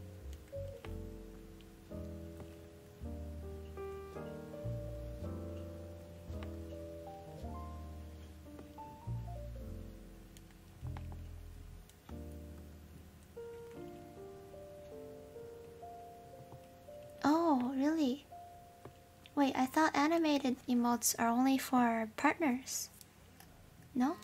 Oh, really? Wait, I thought animated emotes are only for partners. No?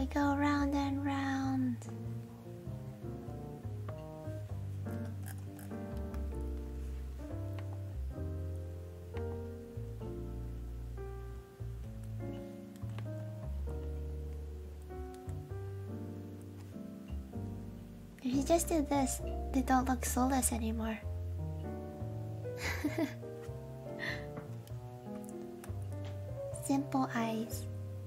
go round and round. If you just do this, they don't look soulless anymore. Simple eyes.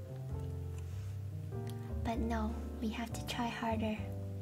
But no, we have to try harder.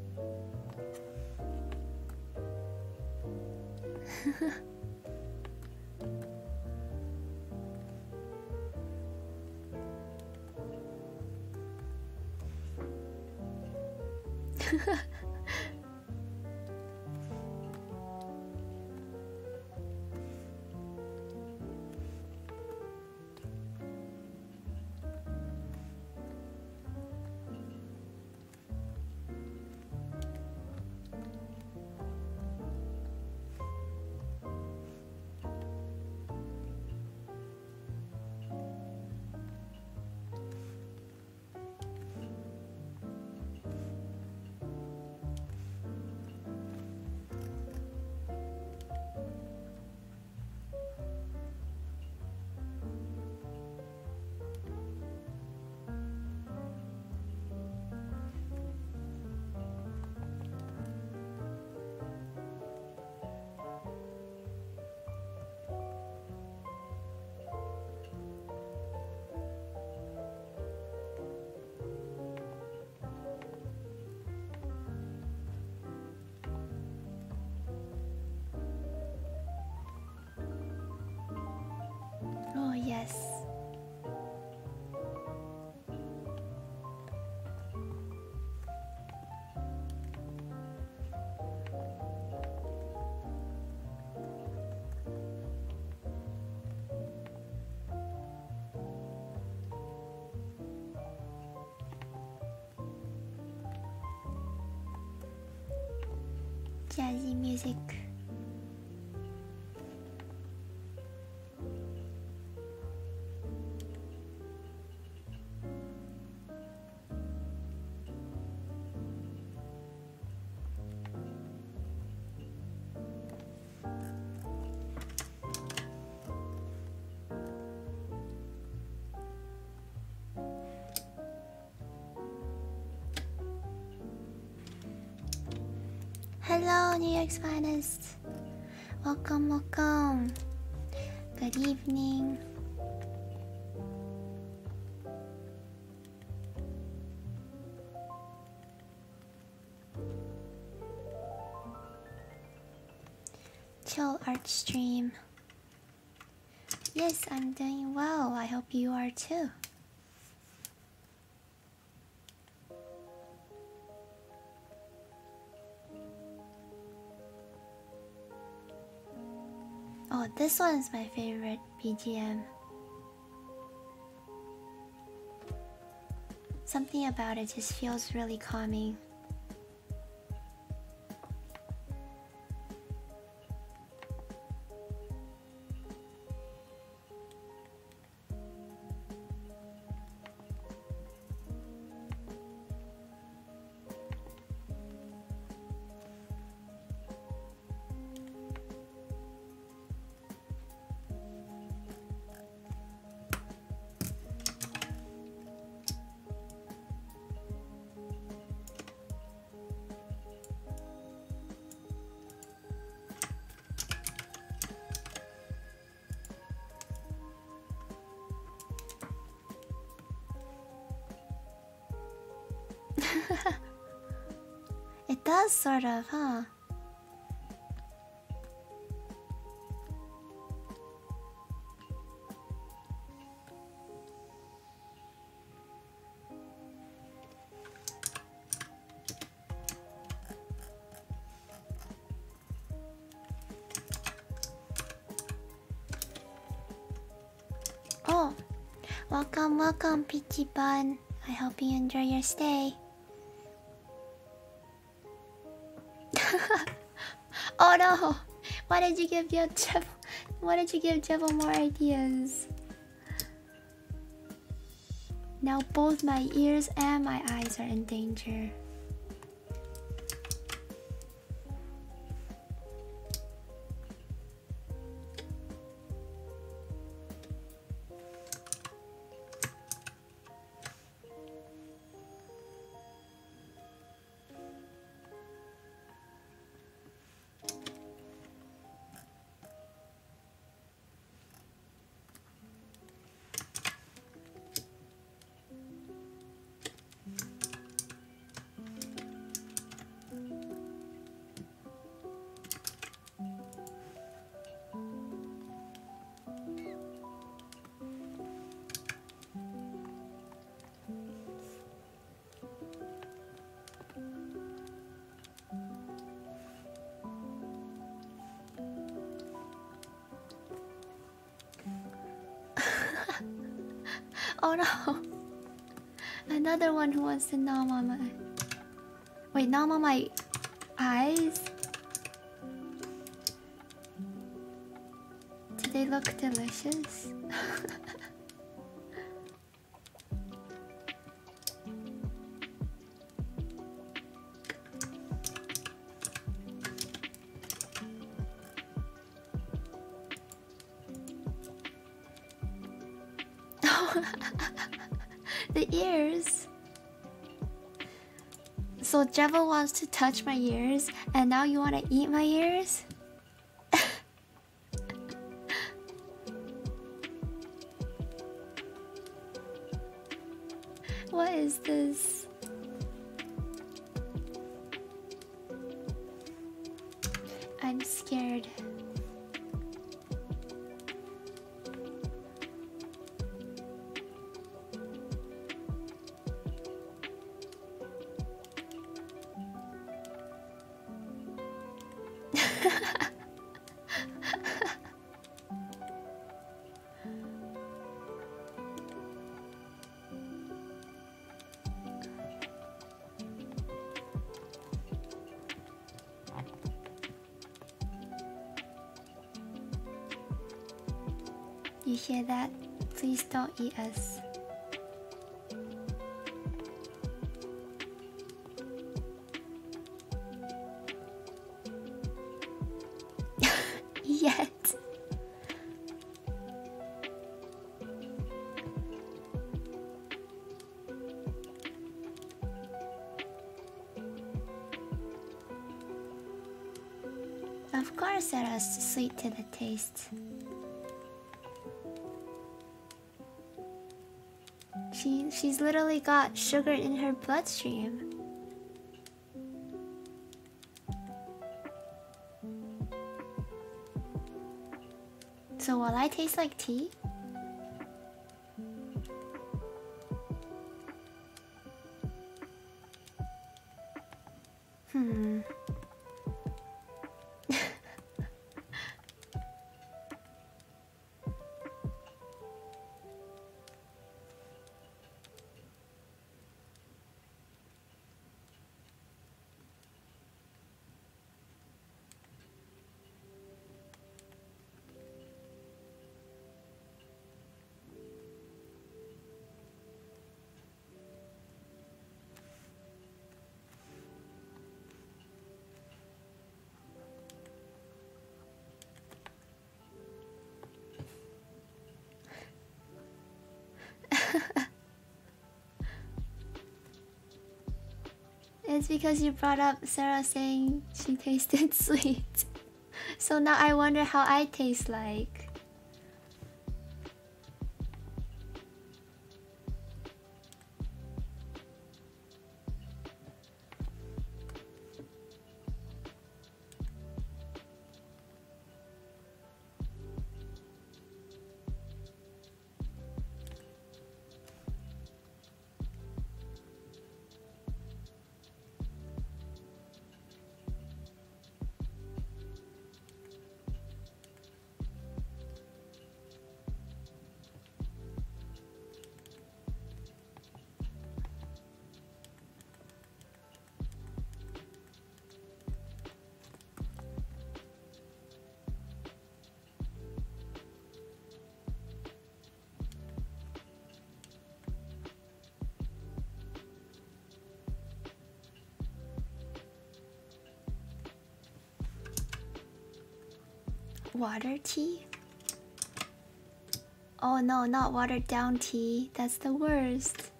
Oh, yes. Jazzy music. Hello, New York's finest. Welcome, welcome. Good evening. Chill art stream. Yes, I'm doing well. I hope you are too. Oh, this one's my favorite BGM. Something about it just feels really calming. It does sort of, huh? Oh, welcome, welcome, Peachy Bun. I hope you enjoy your stay. Oh no! Why did you give Jeff? Why did you give Jeff more ideas? Now both my ears and my eyes are in danger. Oh no! Another one who wants to nom on my... Wait, nom on my eyes? Do they look delicious? The ears. So Jeva wants to touch my ears, and now you want to eat my ears? What is this? I'm scared. You hear that? Please don't eat us. Yet. Of course it is sweet to the taste. She's literally got sugar in her bloodstream. So will I taste like tea? It's because you brought up Sarah saying she tasted sweet. So now I wonder how I taste like. Water tea? Oh no, not watered down tea. That's the worst.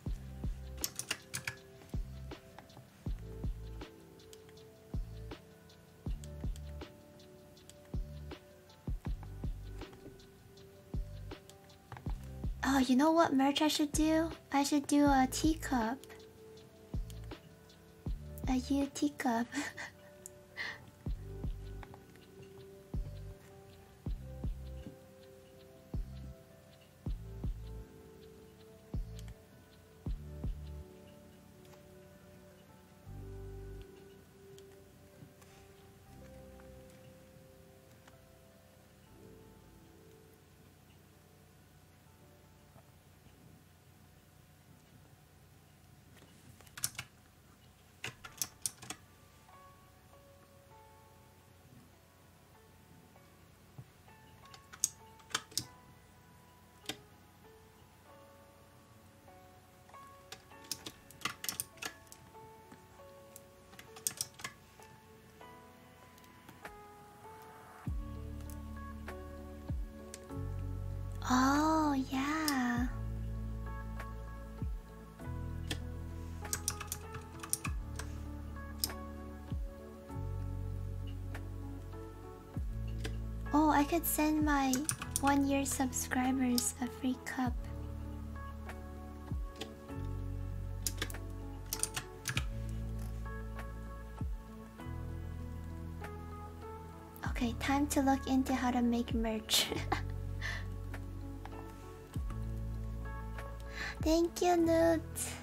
Oh, you know what merch I should do? I should do a teacup. A U teacup. Oh, yeah. Oh, I could send my 1-year subscribers a free cup. Okay, time to look into how to make merch. Thank you, Newt.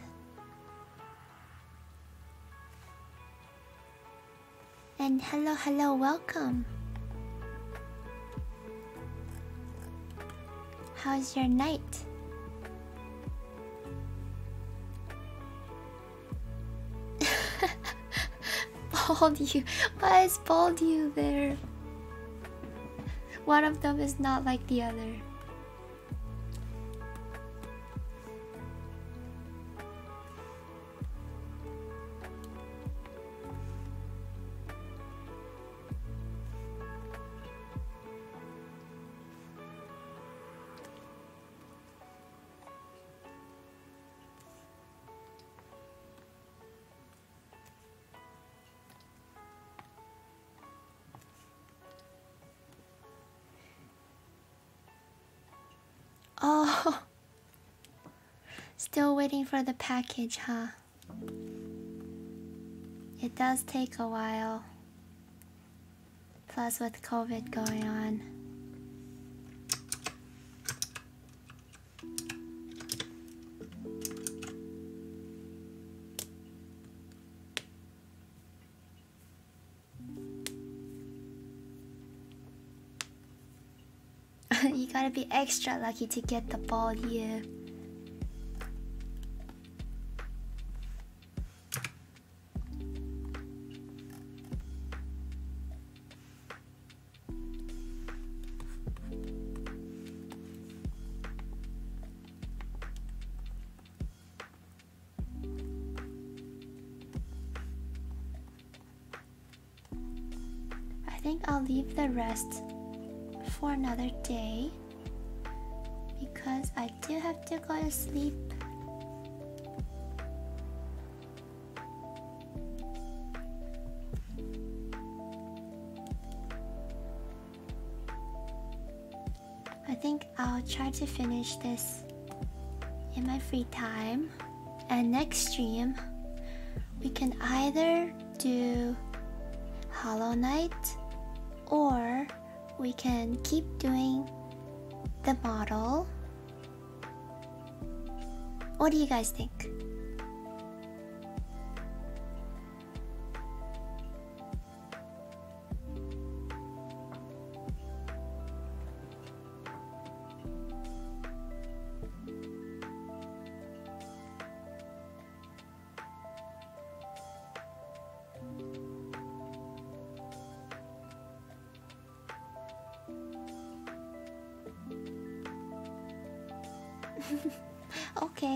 And hello, welcome. How's your night? Bald you. Why is bald you there? One of them is not like the other. Oh, still waiting for the package, huh? It does take a while. Plus with COVID going on. You gotta be extra lucky to get the bald ear. I think I'll leave the rest for another day because I do have to go to sleep. I think I'll try to finish this in my free time, and next stream we can either do Hollow Knight or we can keep doing the model. What do you guys think? Okay.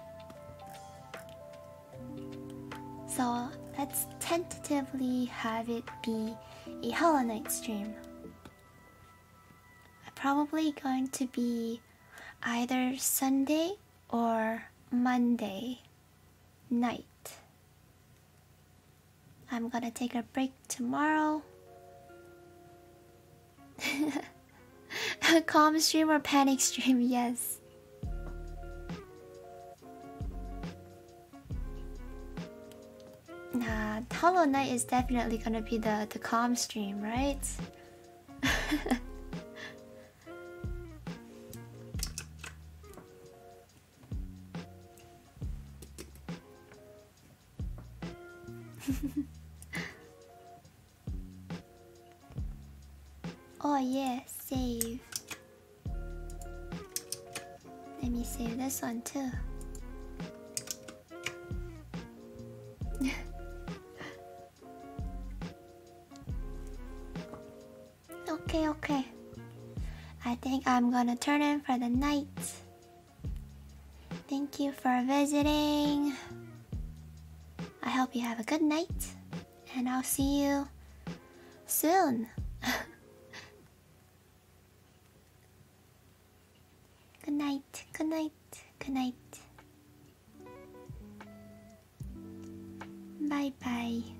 So let's tentatively have it be a Hollow Knight stream. probably going to be either Sunday or Monday night. I'm gonna take a break tomorrow. A calm stream or panic stream, yes. Nah, Hollow Knight is definitely gonna be the calm stream, right? Oh yeah, save. Let me save this one too. Okay. I think I'm gonna turn in for the night. Thank you for visiting. I hope you have a good night, and I'll see you soon. Good night, good night, good night. Bye bye.